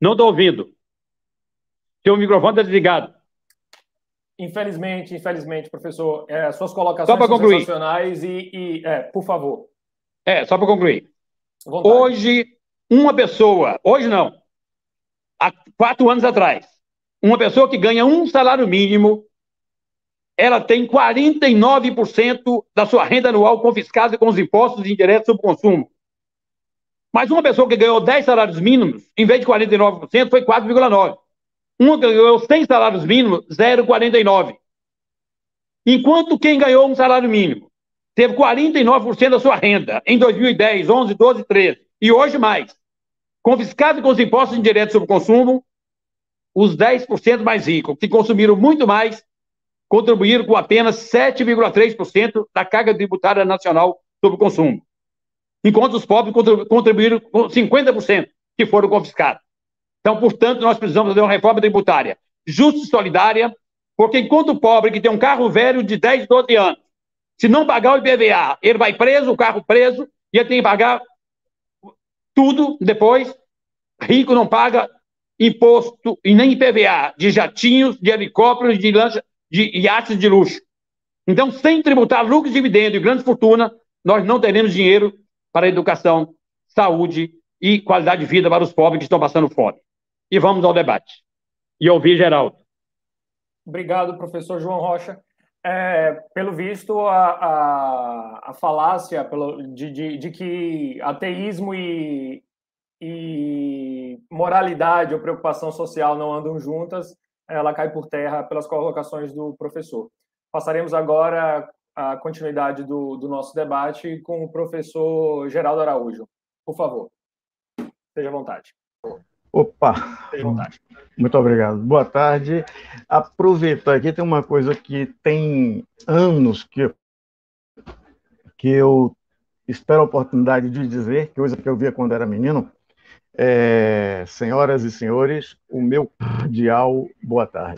Não estou ouvindo. Seu microfone está desligado. Infelizmente, professor, suas colocações Só para são concluir. sensacionais por favor. Só para concluir. Vontade. Hoje, uma pessoa, hoje não, há 4 anos atrás, uma pessoa que ganha um salário mínimo, ela tem 49% da sua renda anual confiscada com os impostos indiretos sobre o consumo. Mas uma pessoa que ganhou 10 salários mínimos, em vez de 49%, foi 4,9%. Uma que ganhou 100 salários mínimos, 0,49%. Enquanto quem ganhou um salário mínimo teve 49% da sua renda em 2010, 11, 12, 13, e hoje mais, confiscado com os impostos indiretos sobre o consumo, os 10% mais ricos, que consumiram muito mais, contribuíram com apenas 7,3% da carga tributária nacional sobre o consumo. Enquanto os pobres contribuíram com 50%, que foram confiscados. Então, portanto, nós precisamos fazer uma reforma tributária justa e solidária, porque enquanto o pobre que tem um carro velho de 10, 12 anos, se não pagar o IPVA, ele vai preso, o carro preso, e ele tem que pagar tudo depois. Rico não paga imposto e nem IPVA de jatinhos, de helicópteros, de lancha, de iates de luxo. Então, sem tributar lucros, dividendos e grandes fortunas, nós não teremos dinheiro para educação, saúde e qualidade de vida para os pobres que estão passando fome. E vamos ao debate. E ouvir Geraldo. Obrigado, professor João Rocha. Pelo visto, a falácia de que ateísmo e moralidade ou preocupação social não andam juntas, ela cai por terra pelas colocações do professor. Passaremos agora a continuidade do nosso debate com o professor Geraldo Araújo. Por favor, esteja à vontade. Opa! Esteja à vontade. Muito obrigado. Boa tarde. Aproveitar aqui, tem uma coisa que tem anos que eu espero a oportunidade de dizer, coisa que eu via quando era menino. Senhoras e senhores, o meu cordial boa tarde.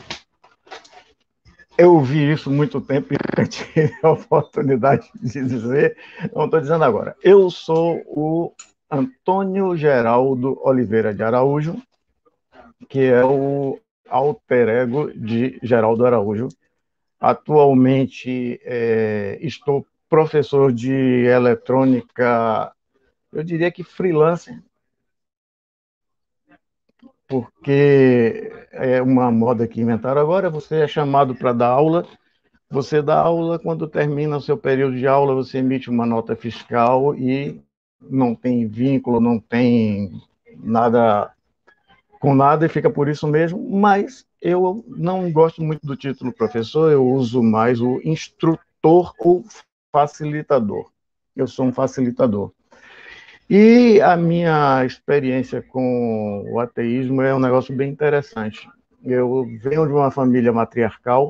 Eu vi isso muito tempo e eu tive a oportunidade de dizer, não estou dizendo agora. Eu sou o Antônio Geraldo Oliveira de Araújo, que é o alter ego de Geraldo Araújo. Atualmente estou professor de eletrônica, eu diria que freelancer, porque é uma moda que inventaram agora, você é chamado para dar aula, você dá aula, quando termina o seu período de aula, você emite uma nota fiscal e não tem vínculo, não tem nada com nada e fica por isso mesmo, mas eu não gosto muito do título professor, eu uso mais o instrutor ou facilitador. Eu sou um facilitador. E a minha experiência com o ateísmo é um negócio bem interessante. Eu venho de uma família matriarcal,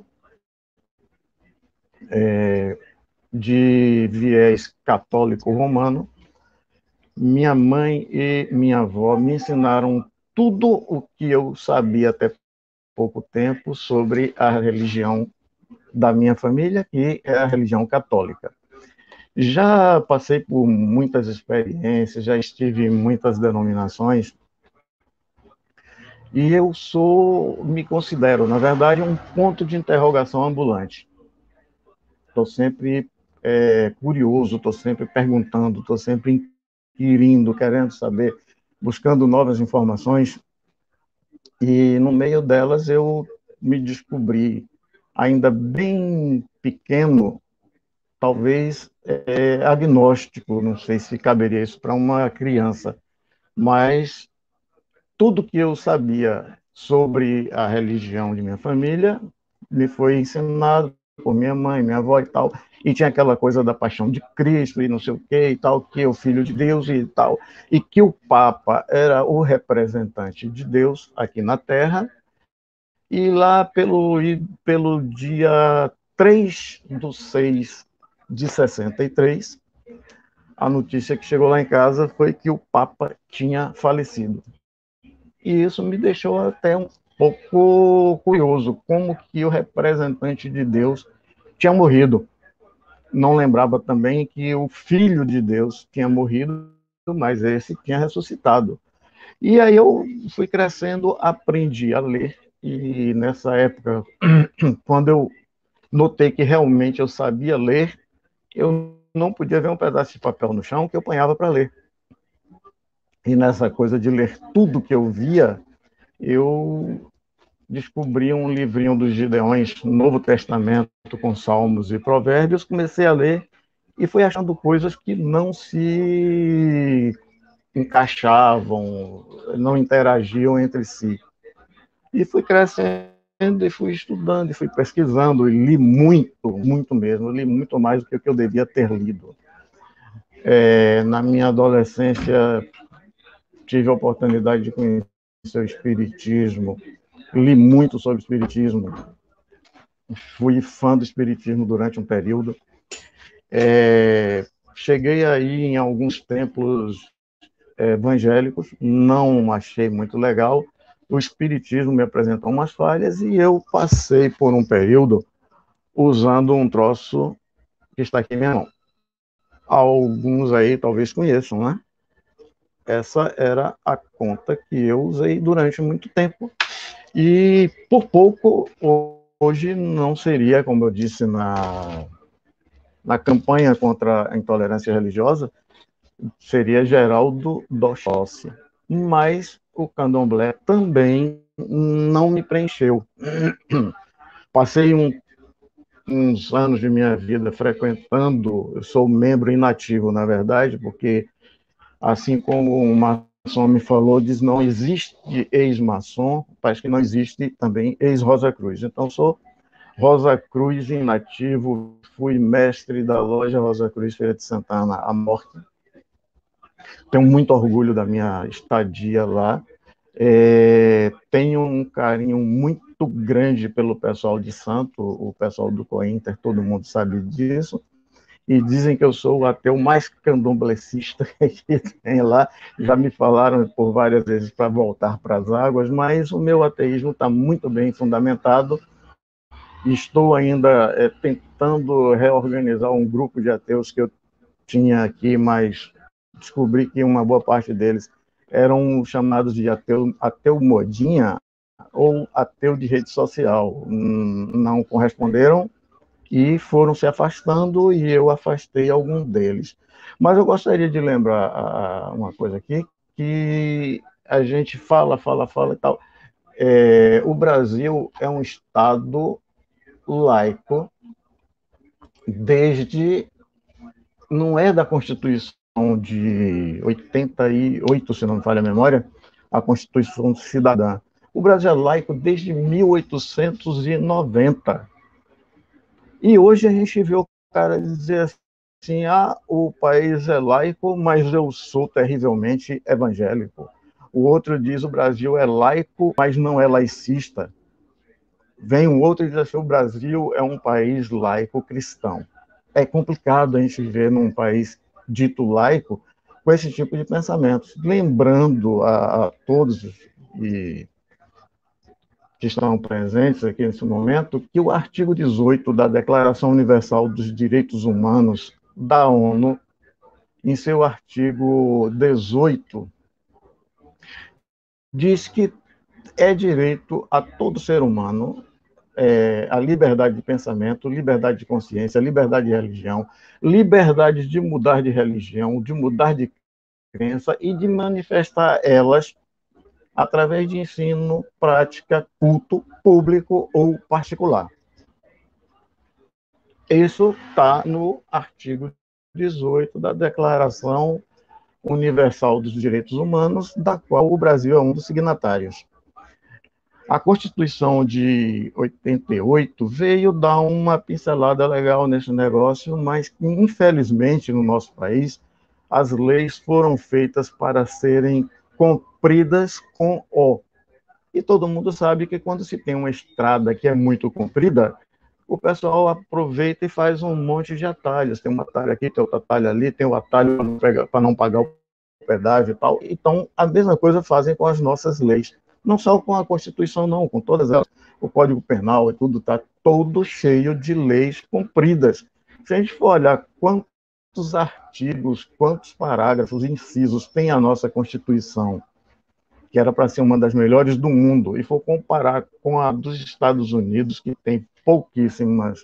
de viés católico romano. Minha mãe e minha avó me ensinaram tudo o que eu sabia até pouco tempo sobre a religião da minha família, que é a religião católica. Já passei por muitas experiências, já estive em muitas denominações, e eu me considero, na verdade, um ponto de interrogação ambulante. Estou sempre curioso, estou sempre perguntando, estou sempre inquirindo, querendo saber, buscando novas informações, e no meio delas eu me descobri, ainda bem pequeno, talvez agnóstico, não sei se caberia isso para uma criança, mas tudo que eu sabia sobre a religião de minha família me foi ensinado por minha mãe, minha avó e tal, e tinha aquela coisa da paixão de Cristo e não sei o que e tal, que é o Filho de Deus e tal, e que o Papa era o representante de Deus aqui na Terra, e lá pelo dia 3/6 de 63, a notícia que chegou lá em casa foi que o Papa tinha falecido. E isso me deixou até um pouco curioso, como que o representante de Deus tinha morrido. Não lembrava também que o Filho de Deus tinha morrido, mas esse tinha ressuscitado. E aí eu fui crescendo, aprendi a ler, e nessa época, quando eu notei que realmente eu sabia ler, eu não podia ver um pedaço de papel no chão que eu apanhava para ler. E nessa coisa de ler tudo que eu via, eu descobri um livrinho dos Gideões, Novo Testamento, com Salmos e Provérbios, comecei a ler e fui achando coisas que não se encaixavam, não interagiam entre si. E fui crescendo e fui estudando, e fui pesquisando, e li muito, muito mesmo, li muito mais do que o que eu devia ter lido. Na minha adolescência, tive a oportunidade de conhecer o Espiritismo, li muito sobre o Espiritismo, fui fã do Espiritismo durante um período. Cheguei aí em alguns templos evangélicos, não achei muito legal. O Espiritismo me apresentou umas falhas e eu passei por um período usando um troço que está aqui em minha mão. Alguns aí talvez conheçam, né? Essa era a conta que eu usei durante muito tempo. E por pouco, hoje não seria, como eu disse na campanha contra a intolerância religiosa, seria Geraldo Dochossi. Mas o candomblé também não me preencheu. Passei uns anos de minha vida frequentando, eu sou membro inativo, na verdade, porque, assim como o maçom me falou, diz não existe ex-maçom, parece que não existe também ex-Rosa Cruz. Então, sou Rosa Cruz inativo, fui mestre da loja Rosa Cruz Feira de Santana, a morte. Tenho muito orgulho da minha estadia lá. Tenho um carinho muito grande pelo pessoal de Santo, o pessoal do Cointer, todo mundo sabe disso. E dizem que eu sou o ateu mais candomblecista que tem lá. Já me falaram por várias vezes para voltar para as águas, mas o meu ateísmo está muito bem fundamentado. Estou ainda tentando reorganizar um grupo de ateus que eu tinha aqui, mas descobri que uma boa parte deles eram chamados de ateu modinha ou ateu de rede social. Não corresponderam e foram se afastando, e eu afastei algum deles. Mas eu gostaria de lembrar uma coisa aqui, que a gente fala e tal. O Brasil é um Estado laico desde... Não é da Constituição de 88, se não me falha a memória, a Constituição Cidadã. O Brasil é laico desde 1890. E hoje a gente vê o cara dizer assim, o país é laico, mas eu sou terrivelmente evangélico. O outro diz, o Brasil é laico, mas não é laicista. Vem um outro e diz assim, o Brasil é um país laico cristão. É complicado a gente ver num país dito laico com esse tipo de pensamentos. Lembrando a todos que estão presentes aqui nesse momento, que o artigo 18 da Declaração Universal dos Direitos Humanos da ONU, em seu artigo 18, diz que é direito a todo ser humano a liberdade de pensamento, liberdade de consciência, liberdade de religião, liberdade de mudar de religião, de mudar de crença e de manifestar elas através de ensino, prática, culto público ou particular. Isso está no artigo 18 da Declaração Universal dos Direitos Humanos, da qual o Brasil é um dos signatários. A Constituição de 88 veio dar uma pincelada legal nesse negócio, mas, infelizmente, no nosso país, as leis foram feitas para serem cumpridas com O. E todo mundo sabe que quando se tem uma estrada que é muito comprida, o pessoal aproveita e faz um monte de atalhos. Tem um atalho aqui, tem outro atalho ali, tem um atalho para não pagar o pedágio e tal. Então, a mesma coisa fazem com as nossas leis. Não só com a Constituição, não, com todas elas. O Código Penal e tudo está todo cheio de leis cumpridas. Se a gente for olhar quantos artigos, quantos parágrafos, incisos tem a nossa Constituição que era para ser uma das melhores do mundo, e for comparar com a dos Estados Unidos, que tem pouquíssimas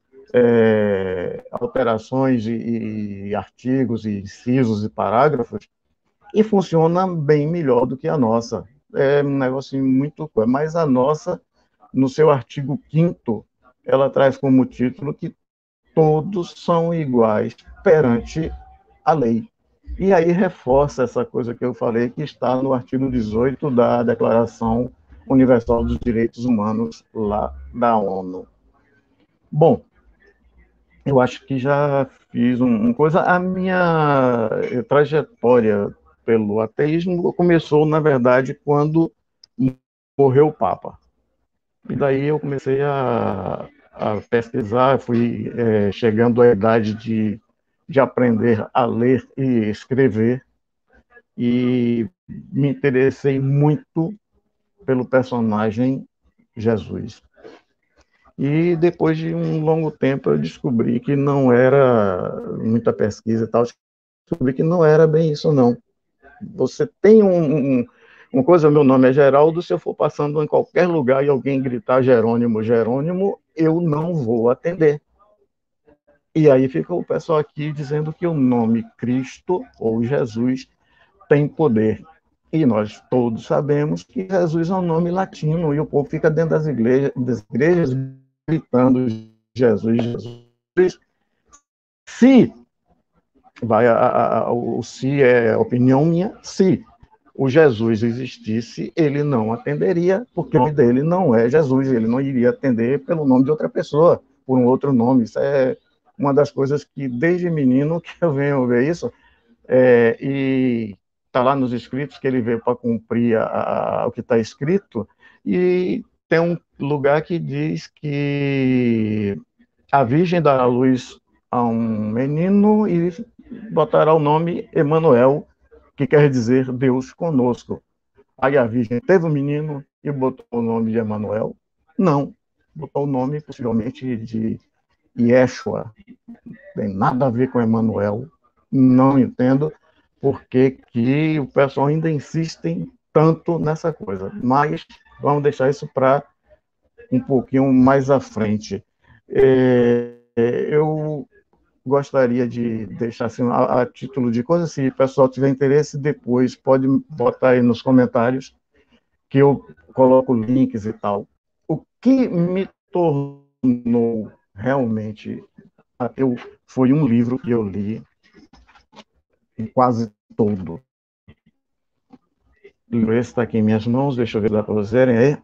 alterações e artigos, e incisos e parágrafos, e funciona bem melhor do que a nossa. É um negócio muito... Mas a nossa, no seu artigo 5º, ela traz como título que todos são iguais perante a lei. E aí reforça essa coisa que eu falei, que está no artigo 18 da Declaração Universal dos Direitos Humanos, lá da ONU. Bom, eu acho que já fiz uma coisa. A minha trajetória pelo ateísmo começou, na verdade, quando morreu o Papa. E daí eu comecei a pesquisar, fui chegando à idade de aprender a ler e escrever, e me interessei muito pelo personagem Jesus. E depois de um longo tempo eu descobri que não era muita pesquisa e tal, descobri que não era bem isso, não. Você tem uma coisa, meu nome é Geraldo, se eu for passando em qualquer lugar e alguém gritar Jerônimo, Jerônimo, eu não vou atender. E aí fica o pessoal aqui dizendo que o nome Cristo ou Jesus tem poder. E nós todos sabemos que Jesus é um nome latino, e o povo fica dentro das igrejas gritando Jesus, Jesus. Se, o se é opinião minha, se o Jesus existisse, ele não atenderia, porque o nome dele não é Jesus, ele não iria atender pelo nome de outra pessoa, por um outro nome. Isso é uma das coisas que, desde menino, que eu venho ver isso, e está lá nos escritos que ele veio para cumprir o que está escrito, e tem um lugar que diz que a Virgem dará luz a um menino e botará o nome Emanuel, que quer dizer Deus conosco. Aí a Virgem teve um menino e botou o nome de Emanuel? Não, botou o nome possivelmente de Yeshua. Tem nada a ver com Emanuel, não entendo por que o pessoal ainda insiste tanto nessa coisa, mas vamos deixar isso para um pouquinho mais à frente. Eu gostaria de deixar assim, a título de coisa, se o pessoal tiver interesse, depois pode botar aí nos comentários, que eu coloco links e tal. O que me tornou realmente ateu foi um livro que eu li, quase todo. O livro esse está aqui em minhas mãos, deixa eu ver, dá para vocês verem aí.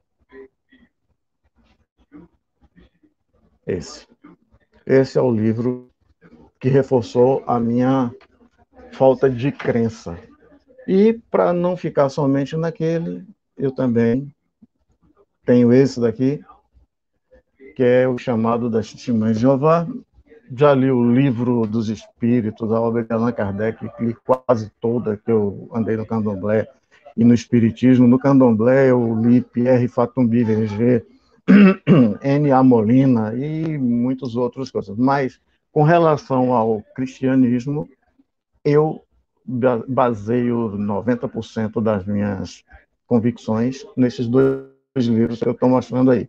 Esse é o livro que reforçou a minha falta de crença. E, para não ficar somente naquele, eu também tenho esse daqui, que é o chamado das Testemunhas de Jeová. Já li o Livro dos Espíritos, a obra de Allan Kardec, li quase toda, que eu andei no Candomblé e no Espiritismo. No Candomblé eu li Pierre Fatumbi Verger, N.A. Molina e muitas outras coisas. Mas, com relação ao cristianismo, eu baseio 90% das minhas convicções nesses dois livros que eu estou mostrando aí.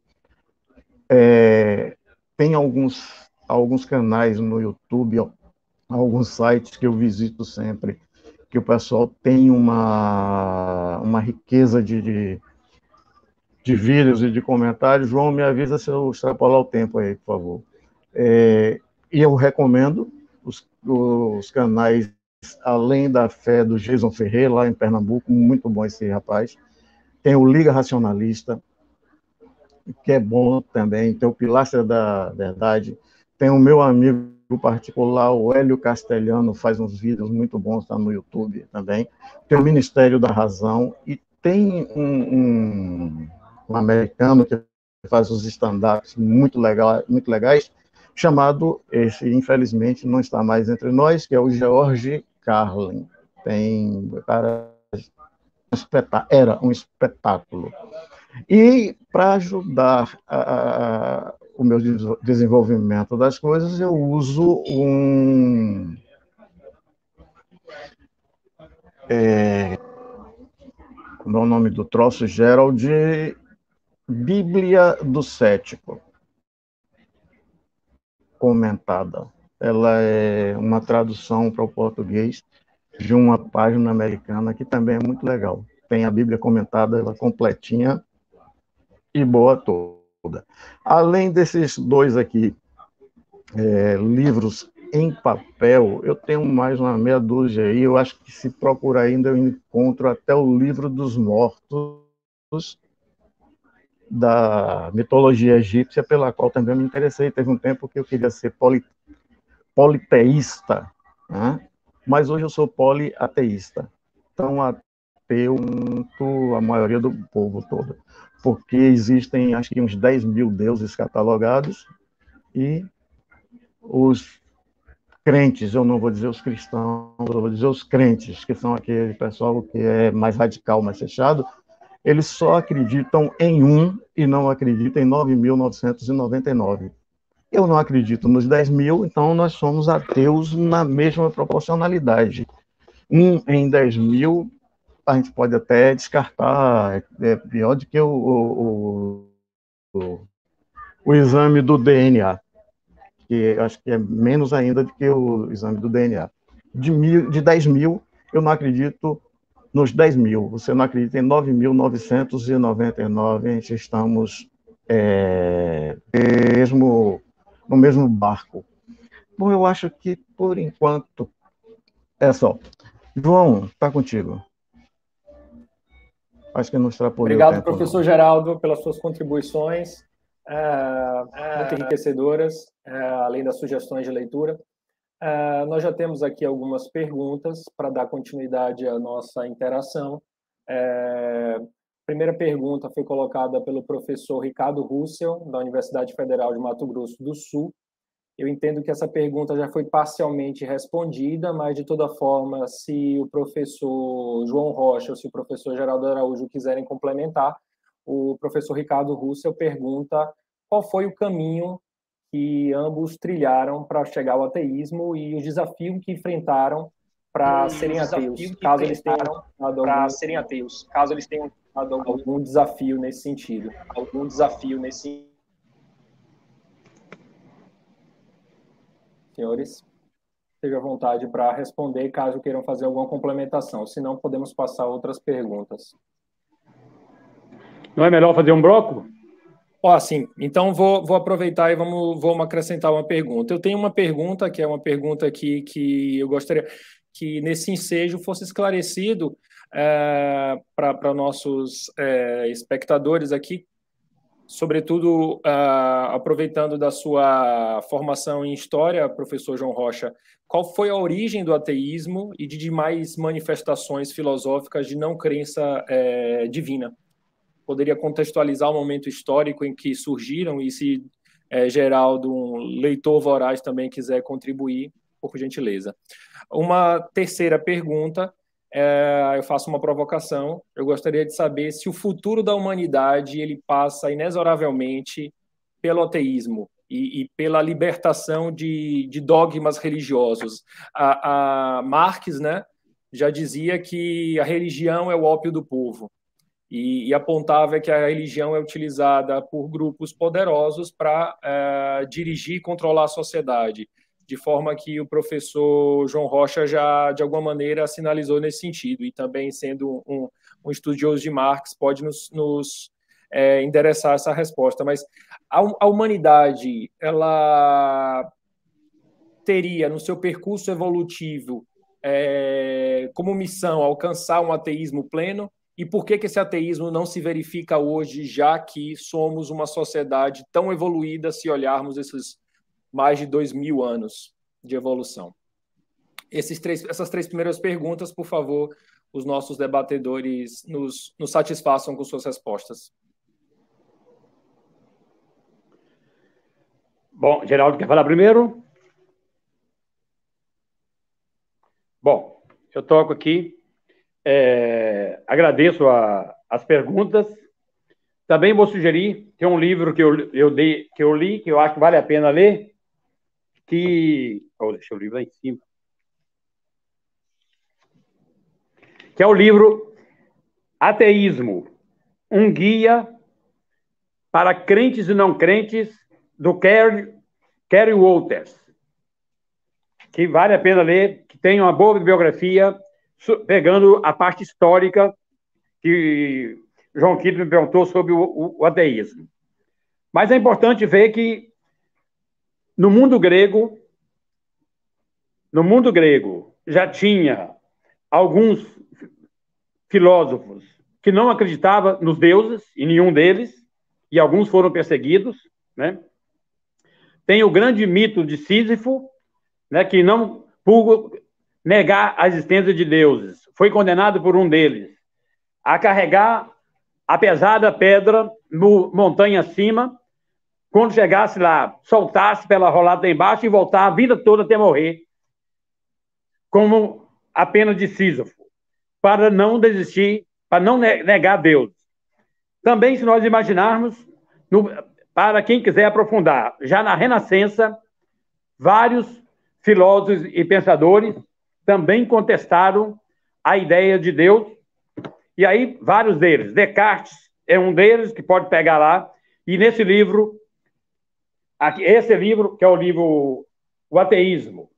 Tem alguns canais no YouTube, alguns sites que eu visito sempre, que o pessoal tem uma riqueza de vídeos e de comentários. João, me avisa se eu extrapolar o tempo aí, por favor. E eu recomendo os canais Além da Fé, do Jason Ferreira, lá em Pernambuco, muito bom esse rapaz. Tem o Liga Racionalista, que é bom também. Tem o Pilastra da Verdade. Tem o meu amigo particular, o Hélio Castelhano, faz uns vídeos muito bons, está no YouTube também. Tem o Ministério da Razão, e tem um americano que faz os stand-ups muito legais, chamado, esse infelizmente não está mais entre nós, que é o George Carlin. Era um espetáculo. E, para ajudar o meu desenvolvimento das coisas, eu uso o nome do troço, Gerald, Bíblia do Cético, comentada. Ela é uma tradução para o português de uma página americana que também é muito legal. Tem a Bíblia comentada, ela completinha e boa toda. Além desses dois aqui, livros em papel, eu tenho mais uma meia dúzia aí. Eu acho que se procurar ainda eu encontro até o Livro dos Mortos, da mitologia egípcia, pela qual também me interessei. Teve um tempo que eu queria ser politeísta, né? Mas hoje eu sou poliateísta. Então, ateu a maioria do povo todo. Porque existem, acho que uns 10 mil deuses catalogados, e os crentes, eu não vou dizer os cristãos, eu vou dizer os crentes, que são aquele pessoal que é mais radical, mais fechado, eles só acreditam em um e não acreditam em 9.999. Eu não acredito nos 10 mil, então nós somos ateus na mesma proporcionalidade. Um em 10 mil, a gente pode até descartar, é pior do que o exame do DNA, que eu acho que é menos ainda do que o exame do DNA. De 10 mil, eu não acredito nos 10 mil. Você não acredita em 9.999, a gente estamos no mesmo barco. Bom, eu acho que, por enquanto, é só. João, está contigo. Acho que não extrapolei o tempo. Obrigado, professor Geraldo, pelas suas contribuições, muito enriquecedoras, além das sugestões de leitura. Nós já temos aqui algumas perguntas para dar continuidade à nossa interação. A primeira pergunta foi colocada pelo professor Ricardo Russell, da Universidade Federal de Mato Grosso do Sul. Eu entendo que essa pergunta já foi parcialmente respondida, mas, de toda forma, se o professor João Rocha ou se o professor Geraldo Araújo quiserem complementar, o professor Ricardo Russell pergunta qual foi o caminho que ambos trilharam para chegar ao ateísmo e os desafios que enfrentaram para serem ateus, caso eles tenham dado algum desafio nesse sentido. Senhores, estejam à vontade para responder, caso queiram fazer alguma complementação. Se não, podemos passar a outras perguntas. Não é melhor fazer um bloco? Sim. Então, vou aproveitar e vamos acrescentar uma pergunta. Eu tenho uma pergunta, que é uma pergunta que eu gostaria que, nesse ensejo, fosse esclarecido para nossos espectadores aqui, sobretudo aproveitando da sua formação em História, professor João Rocha, qual foi a origem do ateísmo e de demais manifestações filosóficas de não crença divina? Poderia contextualizar o momento histórico em que surgiram e, se Geraldo, um leitor voraz, também quiser contribuir, por gentileza. Uma terceira pergunta, eu faço uma provocação. Eu gostaria de saber se o futuro da humanidade ele passa inexoravelmente pelo ateísmo e pela libertação de dogmas religiosos. A Marx, né, já dizia que a religião é o ópio do povo. E apontava que a religião é utilizada por grupos poderosos para dirigir e controlar a sociedade, de forma que o professor João Rocha já, de alguma maneira, sinalizou nesse sentido, e também, sendo um estudioso de Marx, pode nos endereçar essa resposta. Mas a humanidade, ela teria, no seu percurso evolutivo, como missão alcançar um ateísmo pleno? E por que esse ateísmo não se verifica hoje, já que somos uma sociedade tão evoluída, se olharmos esses mais de 2.000 anos de evolução? Essas três primeiras perguntas, por favor, os nossos debatedores nos satisfaçam com suas respostas. Bom, Geraldo quer falar primeiro? Bom, eu toco aqui. Agradeço as perguntas. Também vou sugerir, tem um livro que eu li, que eu acho que vale a pena ler, deixa o livro lá em cima. Que é o livro Ateísmo, um guia para crentes e não crentes, do Kerry Walters, que vale a pena ler, que tem uma boa bibliografia, pegando a parte histórica que João Quito me perguntou sobre o ateísmo. Mas é importante ver que no mundo grego já tinha alguns filósofos que não acreditavam nos deuses, em nenhum deles, e alguns foram perseguidos, né? Tem o grande mito de Sísifo, né, que não por negar a existência de deuses, foi condenado por um deles a carregar a pesada pedra montanha acima, quando chegasse lá, soltasse pela rolada embaixo e voltar a vida toda até morrer, como a pena de Sísifo, para não desistir, para não negar Deus. Também, se nós imaginarmos, para quem quiser aprofundar, já na Renascença, vários filósofos e pensadores também contestaram a ideia de Deus, e aí vários deles, Descartes é um deles, que pode pegar lá, e nesse livro, esse livro, que é o livro O Ateísmo,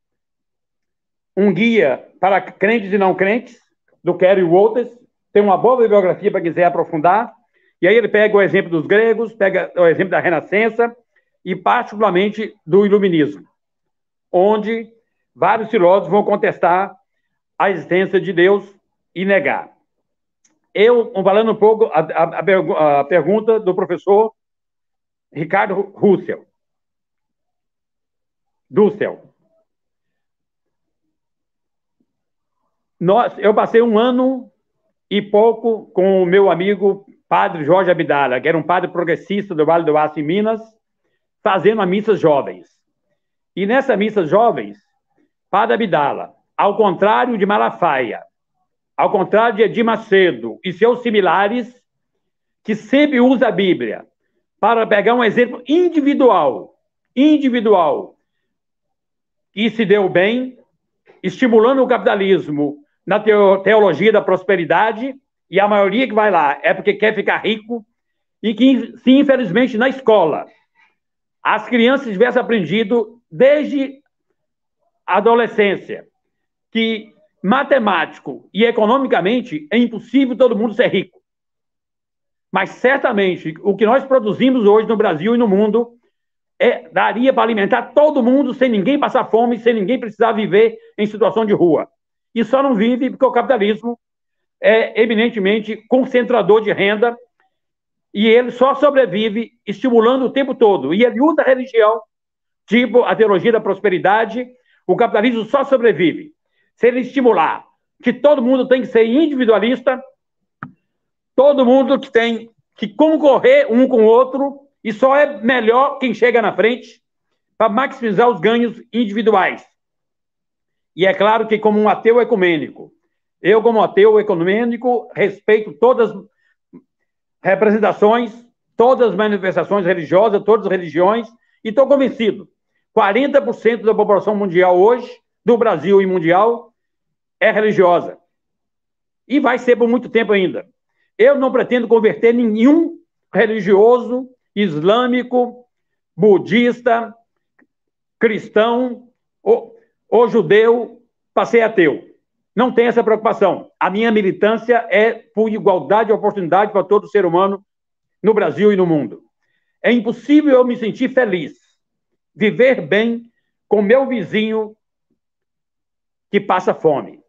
um guia para crentes e não crentes, do Kerry Walters, tem uma boa bibliografia para quem quiser aprofundar, e aí ele pega o exemplo dos gregos, pega o exemplo da Renascença, e particularmente do Iluminismo, onde vários filósofos vão contestar a existência de Deus e negar. Eu, falando um pouco, a pergunta do professor Ricardo Dussel. Eu passei 1 ano e pouco com o meu amigo padre Jorge Abdala, que era um padre progressista do Vale do Aço, em Minas, fazendo a missas jovens. E nessa missas jovens, padre Abdala, ao contrário de Malafaia, ao contrário de Edir Macedo e seus similares, que sempre usa a Bíblia para pegar um exemplo individual, e se deu bem, estimulando o capitalismo na teologia da prosperidade, e a maioria que vai lá é porque quer ficar rico, e que, sim, infelizmente, na escola, as crianças tivessem aprendido desde a adolescência que matemático e economicamente é impossível todo mundo ser rico. Mas certamente o que nós produzimos hoje no Brasil e no mundo daria para alimentar todo mundo sem ninguém passar fome, sem ninguém precisar viver em situação de rua. E só não vive porque o capitalismo é eminentemente concentrador de renda, e ele só sobrevive estimulando o tempo todo. E ele usa a religião, tipo a teologia da prosperidade. O capitalismo só sobrevive se ele estimular que todo mundo tem que ser individualista, todo mundo que tem que concorrer um com o outro, e só é melhor quem chega na frente para maximizar os ganhos individuais. E é claro que, como um ateu ecumênico, eu, como ateu ecumênico, respeito todas as representações, todas as manifestações religiosas, todas as religiões, e estou convencido, 40% da população mundial hoje, do Brasil e mundial, é religiosa. E vai ser por muito tempo ainda. Eu não pretendo converter nenhum religioso, islâmico, budista, cristão ou judeu para ser ateu. Não tem essa preocupação. A minha militância é por igualdade de oportunidade para todo ser humano no Brasil e no mundo. É impossível eu me sentir feliz, viver bem com meu vizinho que passa fome.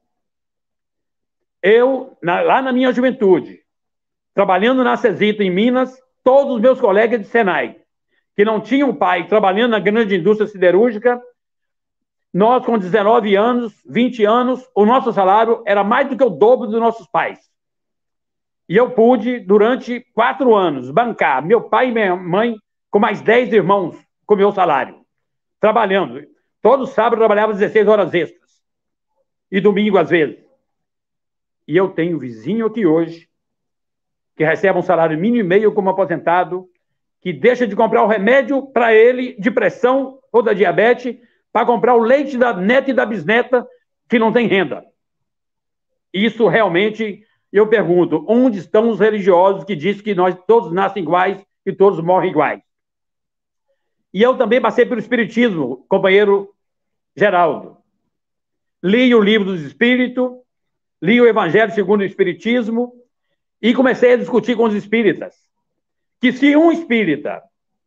Eu, lá na minha juventude, trabalhando na Cesita, em Minas, todos os meus colegas de Senai, que não tinham pai, trabalhando na grande indústria siderúrgica, nós, com 19 anos, 20 anos, o nosso salário era mais do que o dobro dos nossos pais. E eu pude, durante 4 anos, bancar meu pai e minha mãe com mais 10 irmãos com meu salário, trabalhando. Todo sábado eu trabalhava 16 horas extras. E domingo, às vezes. E eu tenho vizinho aqui hoje, que recebe um salário mínimo e meio como aposentado, que deixa de comprar o remédio para ele de pressão ou da diabetes, para comprar o leite da neta e da bisneta que não tem renda. Isso realmente eu pergunto, onde estão os religiosos que dizem que nós todos nascem iguais e todos morrem iguais? E eu também passei pelo Espiritismo, companheiro Geraldo. Li o Livro dos Espíritos, li o Evangelho segundo o Espiritismo e comecei a discutir com os espíritas que se um espírita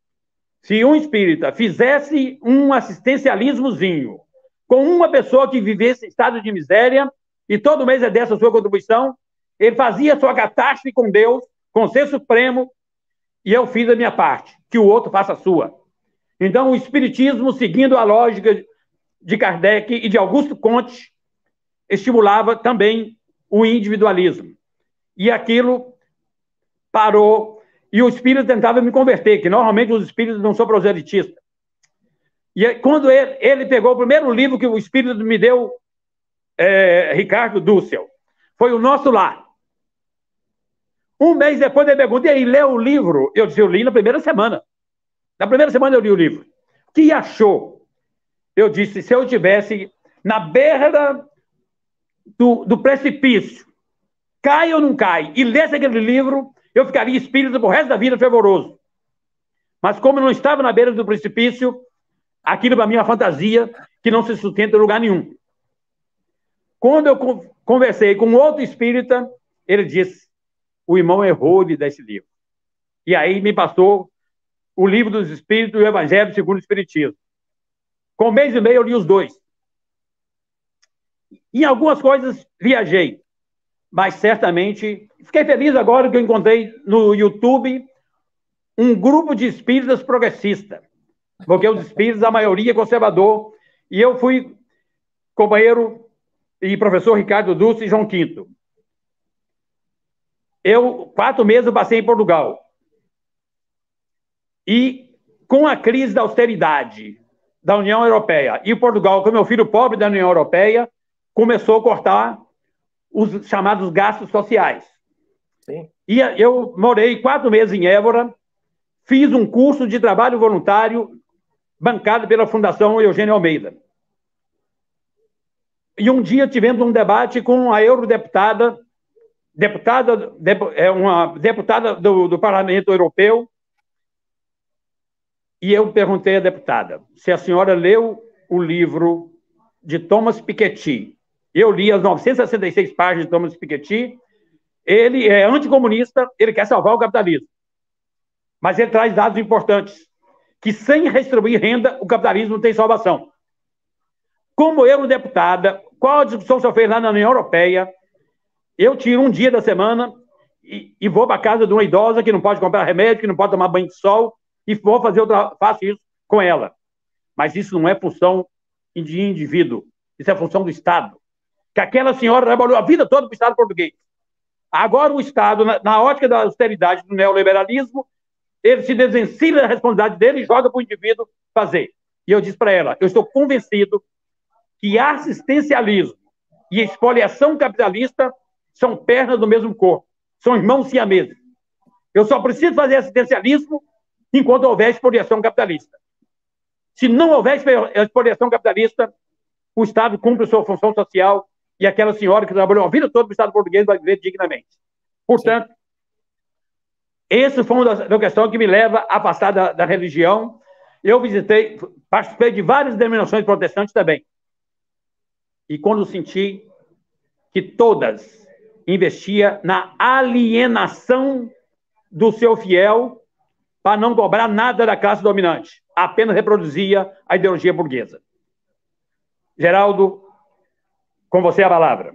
fizesse um assistencialismozinho com uma pessoa que vivesse em estado de miséria e todo mês é dessa a sua contribuição, ele fazia a sua catástrofe com Deus, com o Ser Supremo, e eu fiz a minha parte, que o outro faça a sua. Então, o Espiritismo, seguindo a lógica de Kardec e de Augusto Comte, estimulava também o individualismo. E aquilo parou, e o espírito tentava me converter, que normalmente os espíritos não são proselitistas. E quando ele pegou o primeiro livro que o espírito me deu, Ricardo Dussel, foi O Nosso Lar. Um mês depois ele perguntou, e aí, leu o livro? Eu disse, eu li na primeira semana. Na primeira semana eu li o livro. O que achou? Eu disse, se eu estivesse na beira do precipício, cai ou não cai, e lesse aquele livro, eu ficaria espírita pro resto da vida fervoroso. Mas como eu não estava na beira do precipício, aquilo para mim é uma fantasia que não se sustenta em lugar nenhum. Quando eu conversei com outro espírita, ele disse, o irmão errou de dar esse livro. E aí me passou o Livro dos Espíritos e o Evangelho segundo o Espiritismo. Com um mês e meio eu li os dois. Em algumas coisas viajei, mas certamente fiquei feliz agora que eu encontrei no YouTube um grupo de espíritas progressistas, porque os espíritas, a maioria é conservador, e eu fui companheiro e professor Ricardo Dulce e João Quinto. 4 meses eu passei em Portugal. E com a crise da austeridade da União Europeia, e Portugal, como meu filho pobre da União Europeia, começou a cortar os chamados gastos sociais. Sim. E eu morei 4 meses em Évora, fiz um curso de trabalho voluntário bancado pela Fundação Eugênio Almeida. E um dia tivemos um debate com a eurodeputada, uma deputada do Parlamento Europeu, e eu perguntei à deputada se a senhora leu o livro de Thomas Piketty. Eu li as 966 páginas de Thomas Piketty. Ele é anticomunista, ele quer salvar o capitalismo. Mas ele traz dados importantes, que sem redistribuir renda, o capitalismo não tem salvação. Como eurodeputada, qual a discussão que o senhor fez lá na União Europeia? Eu tiro um dia da semana e vou para a casa de uma idosa que não pode comprar remédio, que não pode tomar banho de sol, e vou faço isso com ela. Mas isso não é função de indivíduo, isso é função do Estado. Que aquela senhora trabalhou a vida toda para o Estado português. Agora o Estado, na ótica da austeridade do neoliberalismo, ele se desvencilha da responsabilidade dele e joga para o indivíduo fazer. E eu disse para ela, eu estou convencido que assistencialismo e expoliação capitalista são pernas do mesmo corpo, são irmãos siameses. Eu só preciso fazer assistencialismo enquanto houver expoliação capitalista. Se não houver expoliação capitalista, o Estado cumpre sua função social e aquela senhora que trabalhou a vida toda no Estado português vai viver dignamente. Portanto, essa foi uma das questões que me leva a afastar da religião. Eu participei de várias denominações protestantes também. E quando senti que todas investiam na alienação do seu fiel para não cobrar nada da classe dominante, apenas reproduzia a ideologia burguesa. Geraldo, com você a palavra.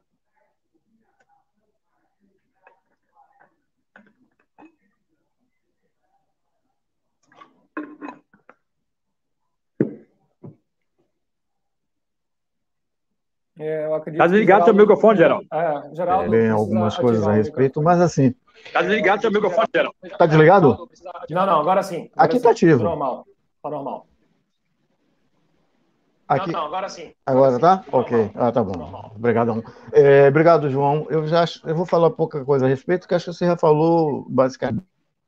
Está desligado seu microfone, Geraldo. Geraldo tem algumas coisas a respeito, mas assim... Está desligado seu microfone, Geraldo. Está desligado? Não, agora sim. Aqui está ativo. Normal. Está normal. Aqui... Não, agora sim. Agora tá? Ok. Tá bom. Obrigadão. Obrigado, João. Eu vou falar pouca coisa a respeito, que acho que você já falou basicamente.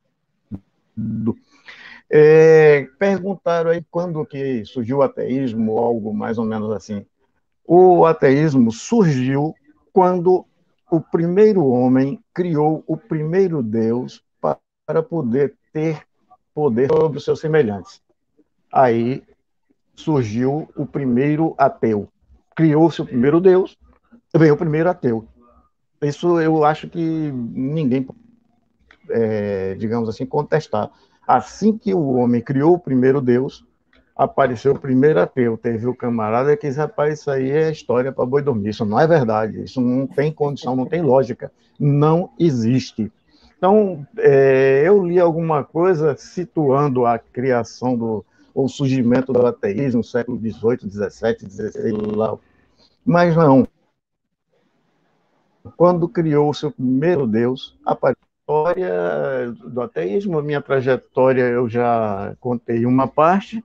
Perguntaram aí quando que surgiu o ateísmo, algo mais ou menos assim. O ateísmo surgiu quando o primeiro homem criou o primeiro Deus para poder ter poder sobre os seus semelhantes. Aí surgiu o primeiro ateu. Criou-se o primeiro Deus, veio o primeiro ateu. Isso eu acho que ninguém, digamos assim, contestar. Assim que o homem criou o primeiro Deus, apareceu o primeiro ateu. Teve o camarada que disse, rapaz, isso aí é história para boi dormir. Isso não é verdade, isso não tem condição, não tem lógica, não existe. Então, eu li alguma coisa situando a criação ou surgimento do ateísmo no século XVIII, XVII, XVI, mas não. Quando criou-se o primeiro Deus, a história do ateísmo, a minha trajetória eu já contei uma parte,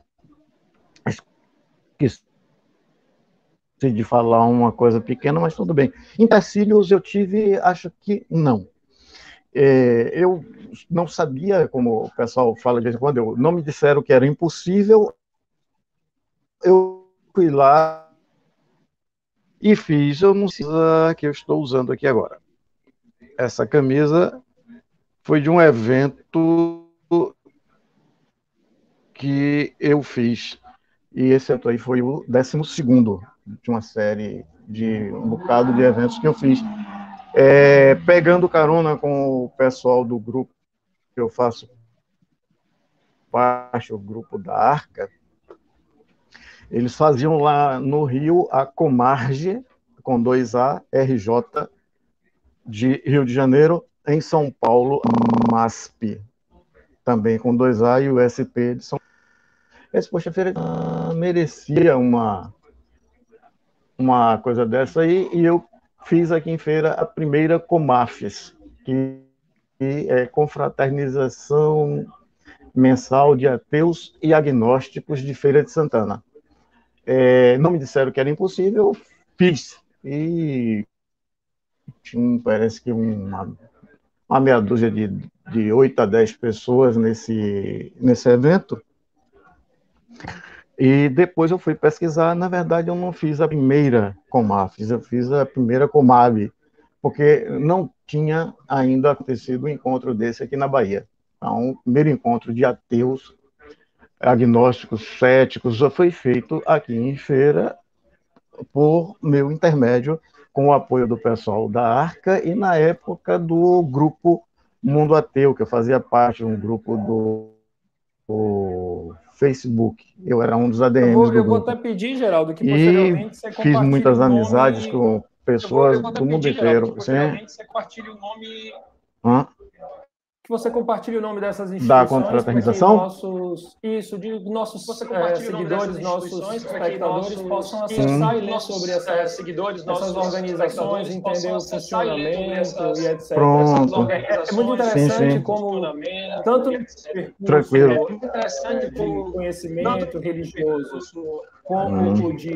esqueci de falar uma coisa pequena, mas tudo bem. Empecilhos eu tive, acho que não. Eu não sabia, como o pessoal fala de vez em quando, não me disseram que era impossível, eu fui lá e fiz, eu não sei que eu estou usando aqui agora. Essa camisa foi de um evento que eu fiz, e esse evento aí foi o 12º de uma série de um bocado de eventos que eu fiz. Pegando carona com o pessoal do grupo que eu faço parte, o grupo da Arca, eles faziam lá no Rio a Comarge, com 2A, RJ, de Rio de Janeiro, em São Paulo, MASP, também com 2A, e o SP de São Paulo. Esse Poxa-feira merecia uma coisa dessa aí, e eu fiz aqui em feira a primeira Comafes, que é Confraternização Mensal de Ateus e Agnósticos de Feira de Santana. Não me disseram que era impossível, fiz. E parece que uma meia dúzia de 8 a 10 pessoas nesse evento. E depois eu fui pesquisar. Na verdade, eu não fiz a primeira Comafes, eu fiz a primeira Comab, porque não tinha ainda acontecido um encontro desse aqui na Bahia. Então, o primeiro encontro de ateus, agnósticos, céticos, já foi feito aqui em feira por meu intermédio, com o apoio do pessoal da Arca e na época do grupo Mundo Ateu, que eu fazia parte de um grupo do Facebook. Eu era um dos ADMs do grupo. Eu vou até pedir, Geraldo, que posteriormente você compartilhe fiz muitas amizades nome... com pessoas do mundo inteiro. Que posteriormente você compartilhe o nome... Que você compartilhe o nome dessas instituições. Da confraternização? Nossos seguidores, nossos espectadores possam acessar e ler sobre essas organizações, entender o funcionamento e etc. Pronto. É muito interessante como tanto tranquilo, de conhecimento religioso como o de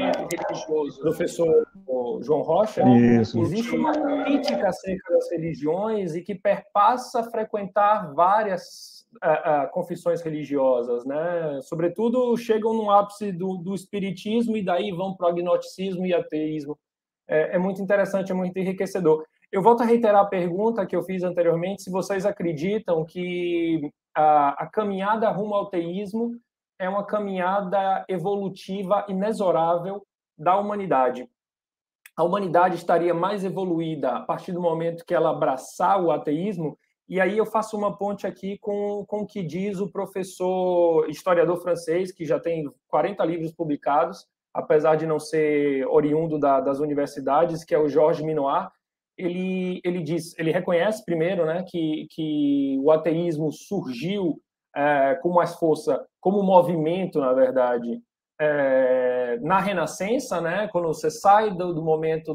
professor João Rocha, existe uma crítica acerca das religiões e que perpassa frequentar várias confissões religiosas, né? Sobretudo chegam no ápice do espiritismo e daí vão para o agnosticismo e ateísmo. É muito interessante, é muito enriquecedor. Eu volto a reiterar a pergunta que eu fiz anteriormente, se vocês acreditam que a caminhada rumo ao teísmo é uma caminhada evolutiva inexorável da humanidade. A humanidade estaria mais evoluída a partir do momento que ela abraçar o ateísmo. E aí eu faço uma ponte aqui com o que diz o professor historiador francês, que já tem 40 livros publicados, apesar de não ser oriundo das universidades, que é o Georges Minoir. Ele reconhece primeiro, né, que o ateísmo surgiu com mais força, como movimento, na verdade, na Renascença, né, quando você sai do momento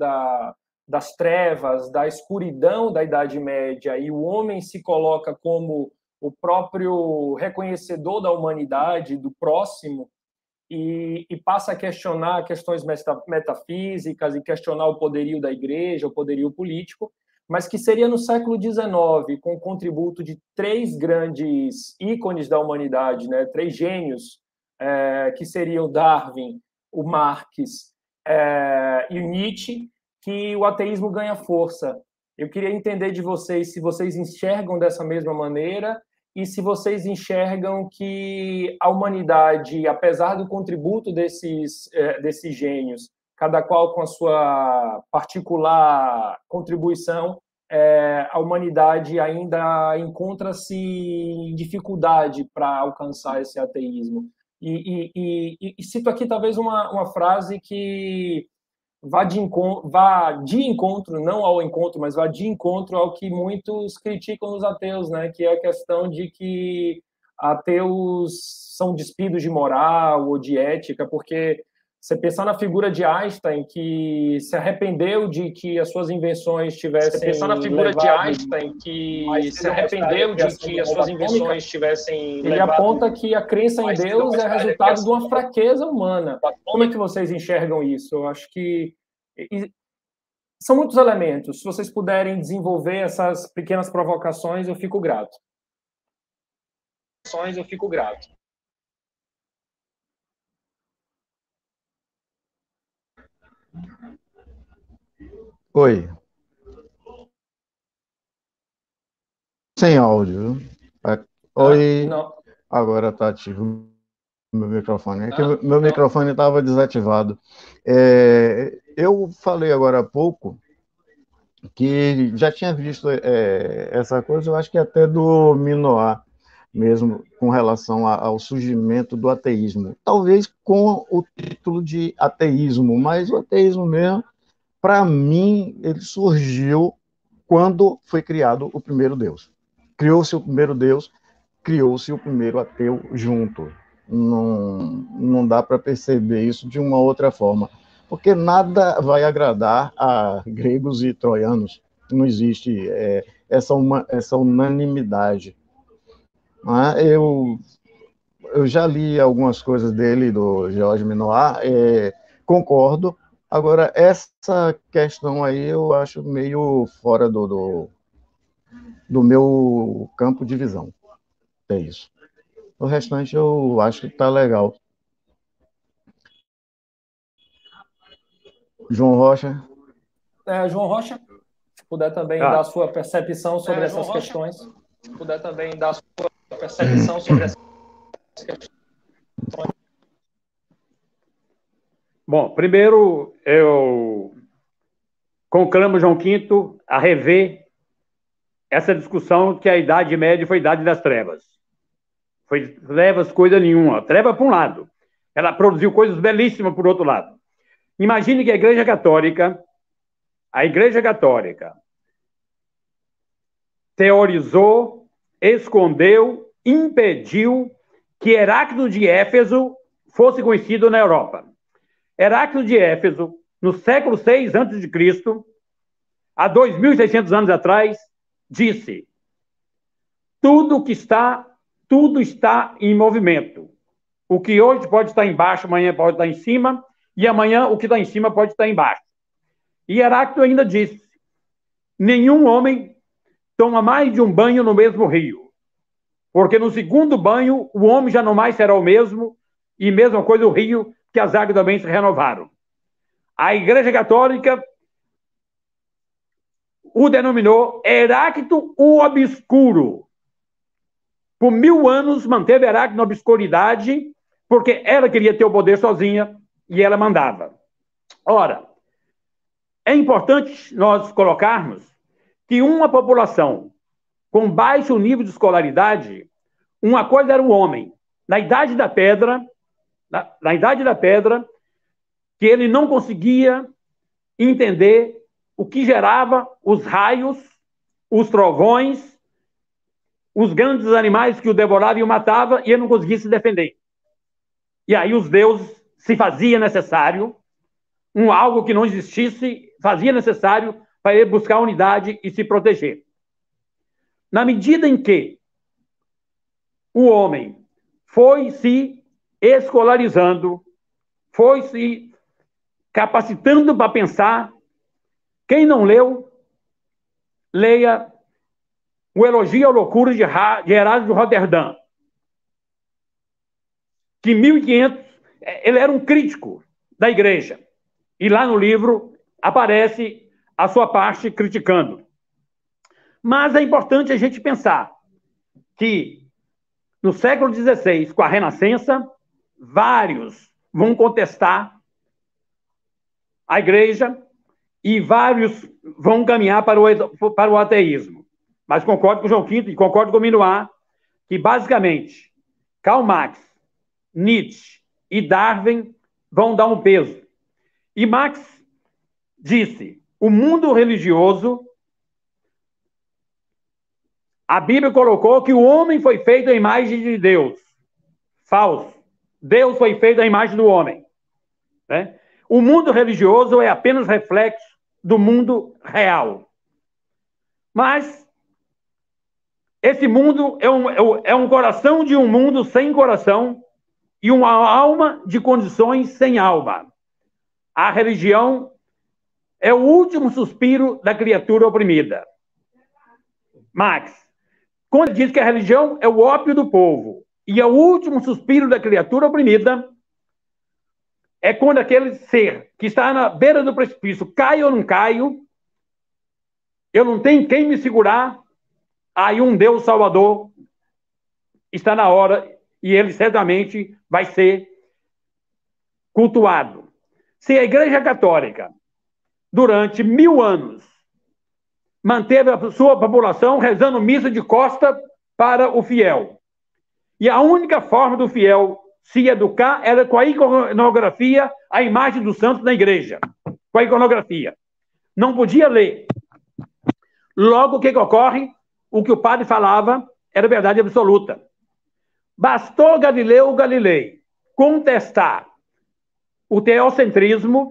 das trevas, da escuridão da Idade Média, e o homem se coloca como o próprio reconhecedor da humanidade, do próximo, e passa a questionar questões metafísicas e questionar o poderio da igreja, o poderio político, mas que seria no século XIX, com o contributo de 3 grandes ícones da humanidade, né, 3 gênios, que seriam Darwin, o Marx e o Nietzsche, que o ateísmo ganha força. Eu queria entender de vocês se vocês enxergam dessa mesma maneira e se vocês enxergam que a humanidade, apesar do contributo desses gênios, cada qual com a sua particular contribuição, a humanidade ainda encontra-se em dificuldade para alcançar esse ateísmo. E cito aqui talvez uma frase que vá de encontro, não ao encontro, mas vá de encontro ao que muitos criticam os ateus, né? Que é a questão de que ateus são despidos de moral ou de ética, porque você pensar na figura de Einstein, que se arrependeu de que as suas invenções tivessem ele aponta que a crença em Deus é resultado de uma fraqueza humana. Como é que vocês enxergam isso? Eu acho que são muitos elementos. Se vocês puderem desenvolver essas pequenas provocações, eu fico grato. Oi. Sem áudio, viu? Oi. Não. Agora tá ativo o meu microfone. É que meu microfone estava desativado. Eu falei agora há pouco que já tinha visto essa coisa, eu acho que até do Minoir mesmo, com relação ao surgimento do ateísmo. Talvez com o título de ateísmo, mas o ateísmo mesmo, para mim, ele surgiu quando foi criado o primeiro Deus. Criou-se o primeiro Deus, criou-se o primeiro ateu junto. Não dá para perceber isso de uma outra forma, porque nada vai agradar a gregos e troianos. Não existe essa unanimidade. Eu já li algumas coisas dele, do Georges Minoir, concordo. Agora, essa questão aí eu acho meio fora do meu campo de visão. É isso. O restante eu acho que está legal. João Rocha. João Rocha, se puder também dar a sua percepção sobre essas questões. Bom, primeiro eu conclamo João V a rever essa discussão que a Idade Média foi a Idade das Trevas. Foi trevas coisa nenhuma. Treva por um lado. Ela produziu coisas belíssimas por outro lado. Imagine que a Igreja Católica teorizou, escondeu, impediu que Heráclito de Éfeso fosse conhecido na Europa. Heráclito de Éfeso, no século VI a.C., há 2.600 anos atrás, disse: tudo está em movimento. O que hoje pode estar embaixo, amanhã pode estar em cima, e amanhã o que está em cima pode estar embaixo. E Heráclito ainda disse: nenhum homem toma mais de um banho no mesmo rio, porque no segundo banho o homem já não mais será o mesmo, e mesma coisa o rio, que as águas também se renovaram. A Igreja Católica o denominou Heráclito o Obscuro. Por 1000 anos manteve Heráclito na obscuridade, porque ela queria ter o poder sozinha e ela mandava. Ora, é importante nós colocarmos que uma população com baixo nível de escolaridade, uma coisa era o homem. Na Idade da Pedra, que ele não conseguia entender o que gerava os raios, os trovões, os grandes animais que o devoravam e o matavam, e ele não conseguia se defender. E aí os deuses se fazia necessário, algo que não existisse, fazia necessário para ele buscar unidade e se proteger. Na medida em que o homem foi se escolarizando, foi se capacitando para pensar, quem não leu, leia o Elogio à Loucura de Herásio de Roterdã, que em 1500 ele era um crítico da igreja. E lá no livro aparece a sua parte criticando. Mas é importante a gente pensar que no século XVI, com a Renascença, vários vão contestar a igreja e vários vão caminhar para o ateísmo. Mas concordo com o João Quinto e concordo com o Minuá que, basicamente, Karl Marx, Nietzsche e Darwin vão dar um peso. E Marx disse, o mundo religioso, a Bíblia colocou que o homem foi feito à imagem de Deus. Falso. Deus foi feito à imagem do homem. Né? O mundo religioso é apenas reflexo do mundo real. Mas esse mundo é um coração de um mundo sem coração e uma alma de condições sem alma. A religião é o último suspiro da criatura oprimida. Marx, quando diz que a religião é o ópio do povo e é o último suspiro da criatura oprimida, é quando aquele ser que está na beira do precipício cai ou não caio, eu não tenho quem me segurar, aí um Deus Salvador está na hora e ele certamente vai ser cultuado. Se a Igreja Católica, durante 1000 anos, manteve a sua população rezando missa de costa para o fiel, e a única forma do fiel se educar era com a iconografia, a imagem dos santos na igreja, com a iconografia. Não podia ler. Logo, o que ocorre? O que o padre falava era verdade absoluta. Bastou Galileu Galilei contestar o teocentrismo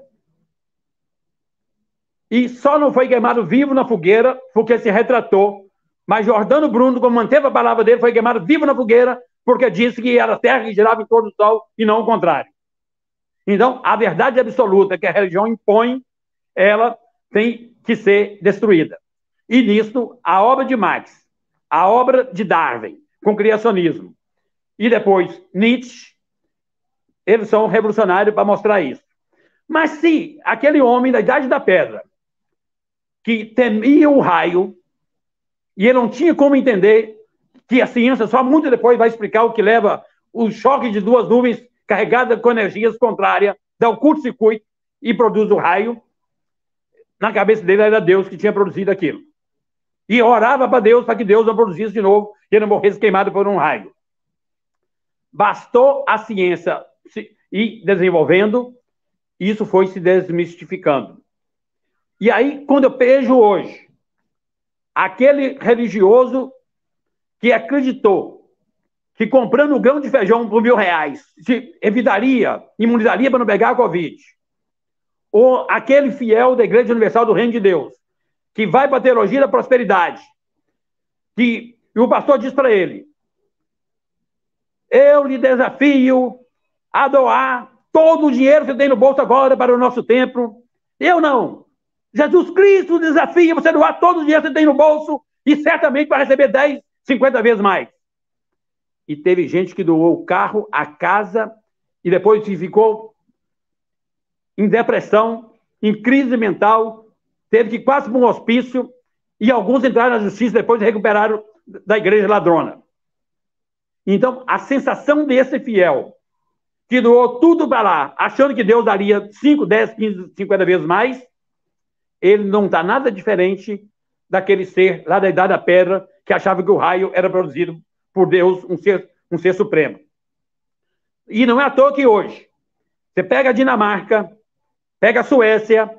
e só não foi queimado vivo na fogueira porque se retratou. Mas Jordano Bruno, como manteve a palavra dele, foi queimado vivo na fogueira porque disse que era a terra que girava em torno do sol e não o contrário. Então, a verdade absoluta que a religião impõe, ela tem que ser destruída. E nisso, a obra de Marx, a obra de Darwin, com o criacionismo, e depois Nietzsche, eles são revolucionários para mostrar isso. Mas se aquele homem da Idade da Pedra, que temia o raio, e ele não tinha como entender que a ciência só muito depois vai explicar o que leva o choque de duas nuvens carregadas com energias contrárias, dá o curto-circuito e produz o raio, na cabeça dele era Deus que tinha produzido aquilo. E orava para Deus para que Deus não produzisse de novo e ele não morresse queimado por um raio. Bastou a ciência ir desenvolvendo, e isso foi se desmistificando. E aí, quando eu vejo hoje aquele religioso que acreditou que comprando um grão de feijão por R$1.000 se evitaria, imunizaria para não pegar a Covid, ou aquele fiel da Igreja Universal do Reino de Deus, que vai para a teologia da prosperidade, e o pastor diz para ele, eu lhe desafio a doar todo o dinheiro que você tem no bolso agora para o nosso templo. Eu não. Jesus Cristo desafia você a doar todo o dinheiro que você tem no bolso e certamente vai receber 10, 50 vezes mais. E teve gente que doou o carro, a casa, e depois ficou em depressão, em crise mental, teve que ir quase para um hospício, e alguns entraram na justiça depois e recuperaram da igreja ladrona. Então, a sensação desse fiel, que doou tudo para lá, achando que Deus daria 5, 10, 15, 50 vezes mais, ele não está nada diferente daquele ser lá da Idade da Pedra, que achava que o raio era produzido por Deus, um ser supremo. E não é à toa que hoje, você pega a Dinamarca, pega a Suécia,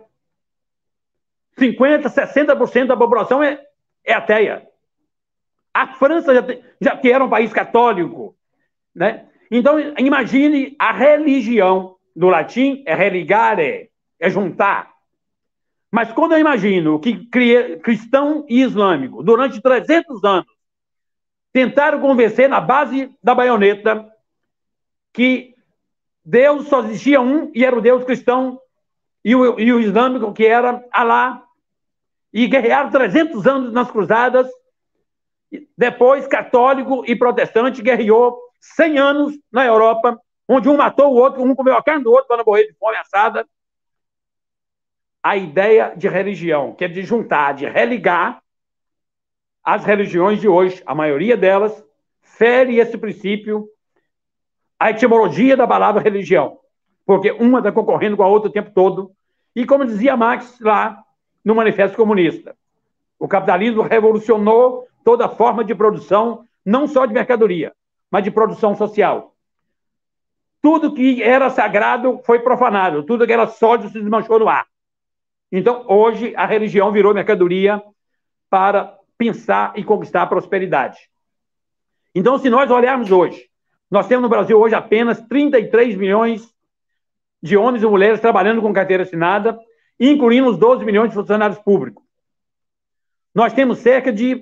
50%, 60% da população é ateia. A França, já que era um país católico, né? Então, imagine a religião, do latim é religare, é juntar. Mas quando eu imagino que cristão e islâmico, durante 300 anos, tentaram convencer na base da baioneta que Deus só existia um e era o Deus cristão e o islâmico que era Alá, e guerrearam 300 anos nas cruzadas. Depois, católico e protestante guerreou 100 anos na Europa, onde um matou o outro, um comeu a carne do outro para não morrer de fome assada. a ideia de religião, que é de juntar, de religar as religiões de hoje. A maioria delas fere esse princípio, a etimologia da palavra religião, porque uma está concorrendo com a outra o tempo todo. E como dizia Marx lá no Manifesto Comunista, o capitalismo revolucionou toda forma de produção, não só de mercadoria, mas de produção social. Tudo que era sagrado foi profanado, tudo que era sólido se desmanchou no ar. Então, hoje, a religião virou mercadoria para pensar e conquistar a prosperidade. Então, se nós olharmos hoje, nós temos no Brasil hoje apenas 33 milhões de homens e mulheres trabalhando com carteira assinada, incluindo os 12 milhões de funcionários públicos. Nós temos cerca de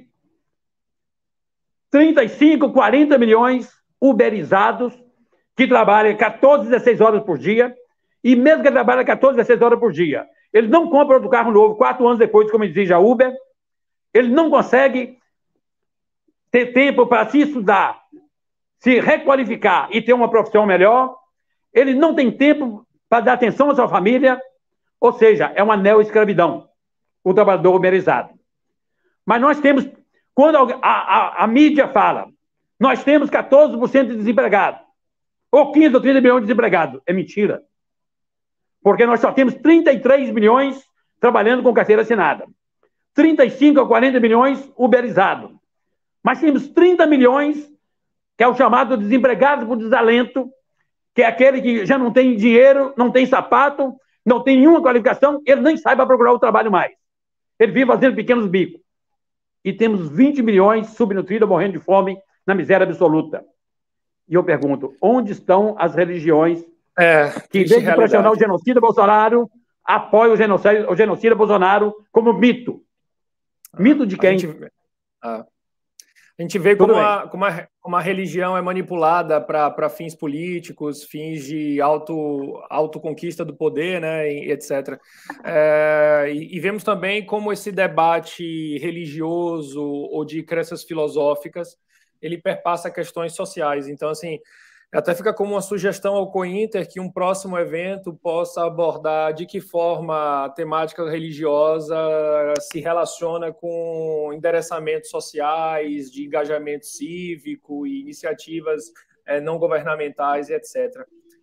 35, 40 milhões uberizados que trabalham 14, 16 horas por dia, e mesmo que trabalhem 14, 16 horas por dia, eles não compram outro carro novo 4 anos depois, como exige a Uber, eles não conseguem ter tempo para se estudar, se requalificar e ter uma profissão melhor, eles não têm tempo para dar atenção à sua família, ou seja, é uma neo-escravidão, o trabalhador uberizado. Mas nós temos, quando a mídia fala, nós temos 14% de desempregados, ou 15 ou 30 milhões de desempregados, é mentira. Porque nós só temos 33 milhões trabalhando com carteira assinada, 35 a 40 milhões uberizados, mas temos 30 milhões, que é o chamado desempregado por desalento, que é aquele que já não tem dinheiro, não tem sapato, não tem nenhuma qualificação, ele nem sai para procurar o trabalho mais. Ele vive fazendo pequenos bicos. E temos 20 milhões subnutridos, morrendo de fome, na miséria absoluta. E eu pergunto, onde estão as religiões que, em vez de pressionar o genocida Bolsonaro, apoiam o genocida Bolsonaro como mito? Mito de quem? A gente vê como a religião é manipulada para fins políticos, fins de autoconquista do poder, né, etc. E vemos também como esse debate religioso ou de crenças filosóficas, ele perpassa questões sociais. Então, assim, até fica como uma sugestão ao COINTER que um próximo evento possa abordar de que forma a temática religiosa se relaciona com endereçamentos sociais, de engajamento cívico e iniciativas não governamentais, etc.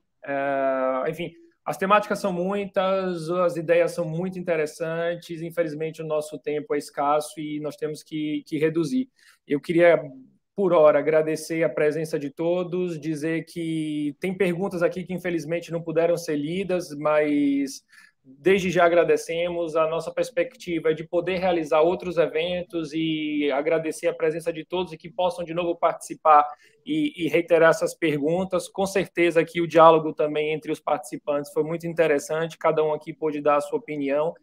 Enfim, as temáticas são muitas, as ideias são muito interessantes, infelizmente o nosso tempo é escasso e nós temos que reduzir. Eu queria, por hora, agradecer a presença de todos, dizer que tem perguntas aqui que infelizmente não puderam ser lidas, mas desde já agradecemos. A nossa perspectiva é de poder realizar outros eventos e agradecer a presença de todos e que possam de novo participar e reiterar essas perguntas. Com certeza que o diálogo também entre os participantes foi muito interessante, cada um aqui pôde dar a sua opinião.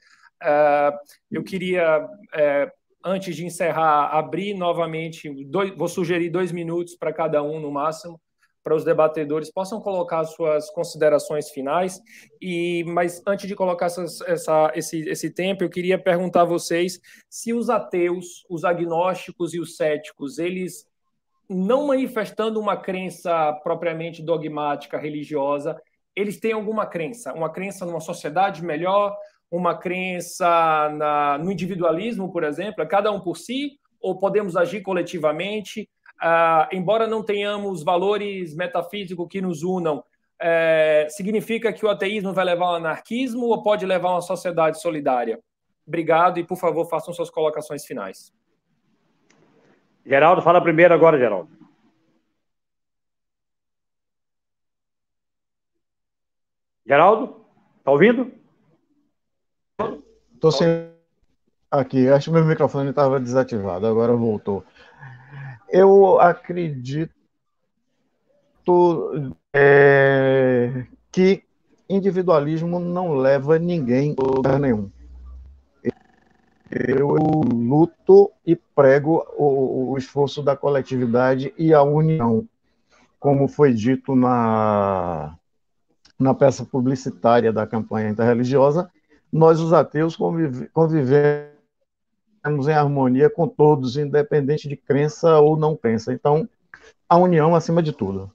Eu queria... antes de encerrar, abrir novamente, vou sugerir 2 minutos para cada um no máximo, para os debatedores possam colocar suas considerações finais. Mas antes de colocar esse tempo, eu queria perguntar a vocês se os ateus, os agnósticos e os céticos, eles, não manifestando uma crença propriamente dogmática, religiosa, eles têm alguma crença? Uma crença numa sociedade melhor, uma crença no individualismo, por exemplo, é cada um por si, ou podemos agir coletivamente? Embora não tenhamos valores metafísicos que nos unam, significa que o ateísmo vai levar ao anarquismo ou pode levar a uma sociedade solidária? Obrigado e, por favor, façam suas colocações finais. Geraldo, fala primeiro agora, Geraldo. Geraldo, está ouvindo? Estou sem... Aqui, acho que meu microfone estava desativado, agora voltou. Eu acredito que individualismo não leva ninguém a lugar nenhum. Eu luto e prego o esforço da coletividade e a união, como foi dito na peça publicitária da campanha interreligiosa. Nós, os ateus, convivemos em harmonia com todos, independente de crença ou não crença. Então, a união acima de tudo.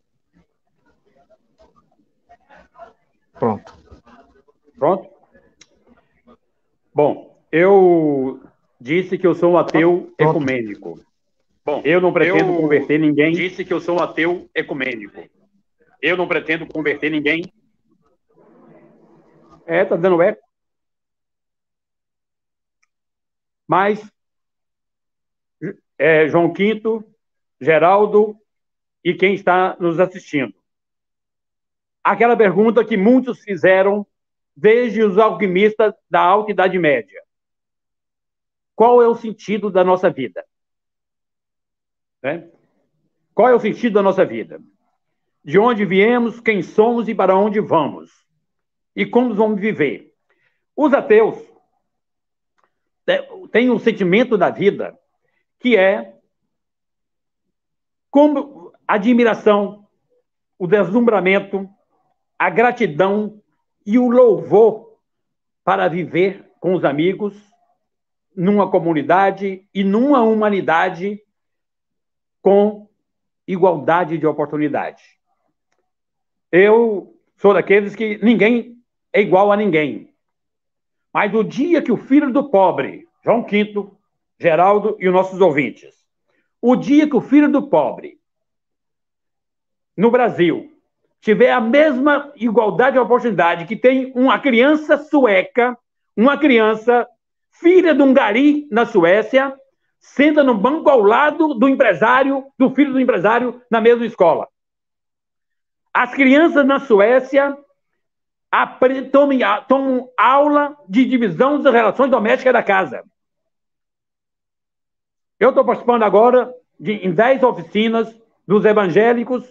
Pronto. Pronto? Bom, eu disse que eu sou um ateu ecumênico. Bom, eu não pretendo converter ninguém. Disse que eu sou um ateu ecumênico. Eu não pretendo converter ninguém. Tá dando eco. Mas, João Quinto, Geraldo e quem está nos assistindo. Aquela pergunta que muitos fizeram desde os alquimistas da Alta Idade Média. Qual é o sentido da nossa vida? Qual é o sentido da nossa vida? De onde viemos, quem somos e para onde vamos? E como vamos viver? Os ateus têm um sentimento da vida que é como a admiração, o deslumbramento, a gratidão e o louvor para viver com os amigos numa comunidade e numa humanidade com igualdade de oportunidade. Eu sou daqueles que ninguém é igual a ninguém. Mas o dia que o filho do pobre, João Quinto, Geraldo e os nossos ouvintes, o dia que o filho do pobre no Brasil tiver a mesma igualdade de oportunidade que tem uma criança sueca, uma criança filha de um gari na Suécia, senta no banco ao lado do empresário, do filho do empresário, na mesma escola. As crianças na Suécia tomam aula de divisão das relações domésticas da casa. Eu estou participando agora em 10 oficinas dos evangélicos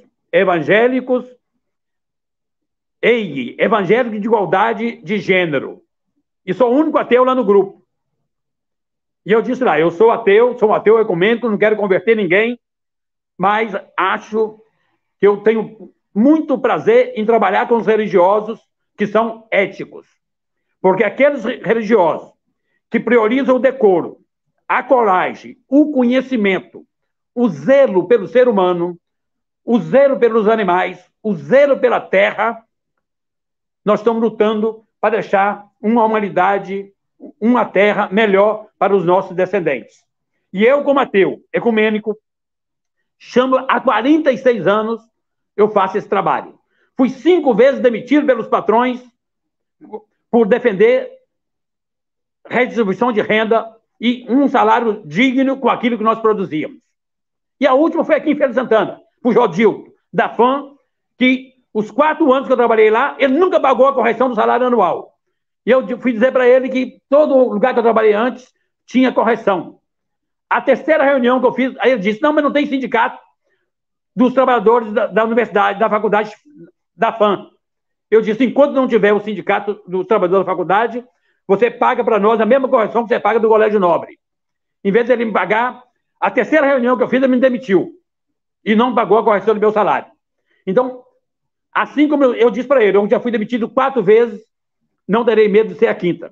EIG, evangélicos de igualdade de gênero. E sou o único ateu lá no grupo. E eu disse lá, eu sou um ateu ecumênico, não quero converter ninguém, mas acho que eu tenho muito prazer em trabalhar com os religiosos que são éticos. Porque aqueles religiosos que priorizam o decoro, a coragem, o conhecimento, o zelo pelo ser humano, o zelo pelos animais, o zelo pela terra, nós estamos lutando para deixar uma humanidade, uma terra melhor para os nossos descendentes. E eu, como ateu ecumênico, há 46 anos, eu faço esse trabalho. Fui 5 vezes demitido pelos patrões por defender redistribuição de renda e um salário digno com aquilo que nós produzíamos. E a última foi aqui em Feira de Santana, o Jodil, da FAM, que os 4 anos que eu trabalhei lá, ele nunca pagou a correção do salário anual. E eu fui dizer para ele que todo lugar que eu trabalhei antes tinha correção. A terceira reunião que eu fiz, aí ele disse, não, mas não tem sindicato dos trabalhadores da universidade, da faculdade, da FAM. Eu disse, enquanto não tiver o sindicato dos trabalhadores da faculdade, você paga para nós a mesma correção que você paga do Colégio Nobre. Em vez de ele me pagar, a terceira reunião que eu fiz, ele me demitiu. E não pagou a correção do meu salário. Então, assim como eu disse para ele, eu já fui demitido 4 vezes, não terei medo de ser a 5ª.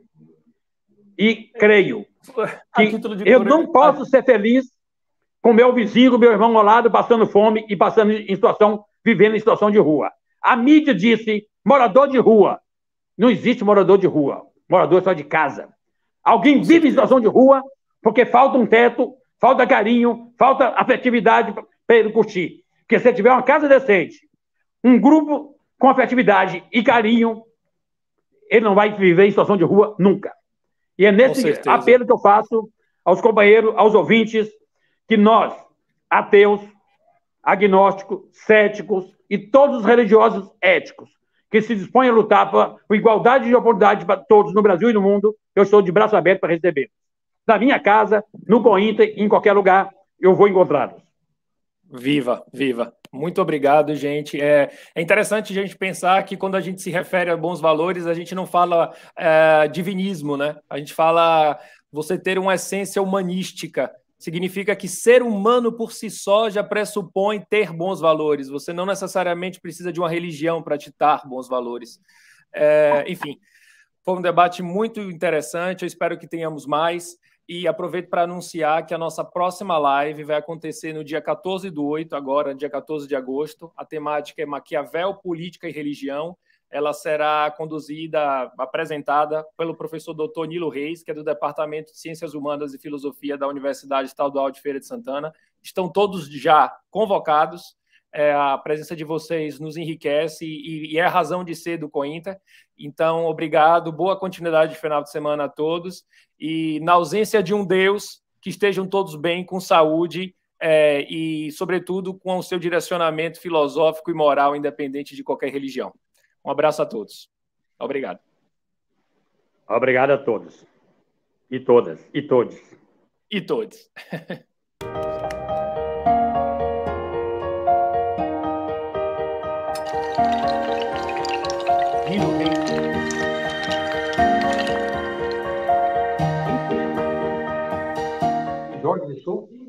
E creio que eu não posso ser feliz com meu vizinho, meu irmão ao lado, passando fome e vivendo em situação de rua. A mídia disse, morador de rua. Não existe morador de rua. Morador é só de casa. Alguém vive em situação de rua porque falta um teto, falta carinho, falta afetividade para ele curtir. Porque se tiver uma casa decente, um grupo com afetividade e carinho, ele não vai viver em situação de rua nunca. E é nesse apelo que eu faço aos companheiros, aos ouvintes, que nós, ateus, agnósticos, céticos e todos os religiosos éticos que se dispõem a lutar por igualdade de oportunidade para todos no Brasil e no mundo, eu estou de braço aberto para receber. Na minha casa, no Cointer, em qualquer lugar, eu vou encontrá-los. Viva, viva. Muito obrigado, gente. É interessante a gente pensar que quando a gente se refere a bons valores, a gente não fala divinismo, né? A gente fala você ter uma essência humanística. Significa que ser humano por si só já pressupõe ter bons valores. Você não necessariamente precisa de uma religião para te dar bons valores. Enfim, foi um debate muito interessante. Eu espero que tenhamos mais. E aproveito para anunciar que a nossa próxima live vai acontecer no dia 14/8, agora, dia 14 de agosto. A temática é Maquiavel, Política e Religião. ela será conduzida, apresentada pelo professor Dr. Nilo Reis, que é do Departamento de Ciências Humanas e Filosofia da Universidade Estadual de Feira de Santana. Estão todos já convocados. A presença de vocês nos enriquece e é a razão de ser do COINTER. Então, obrigado, boa continuidade de final de semana a todos. E, na ausência de um Deus, que estejam todos bem, com saúde e, sobretudo, com o seu direcionamento filosófico e moral, independente de qualquer religião. Um abraço a todos. Obrigado. Obrigado a todos. E todas. E todos. E todos. Jorge,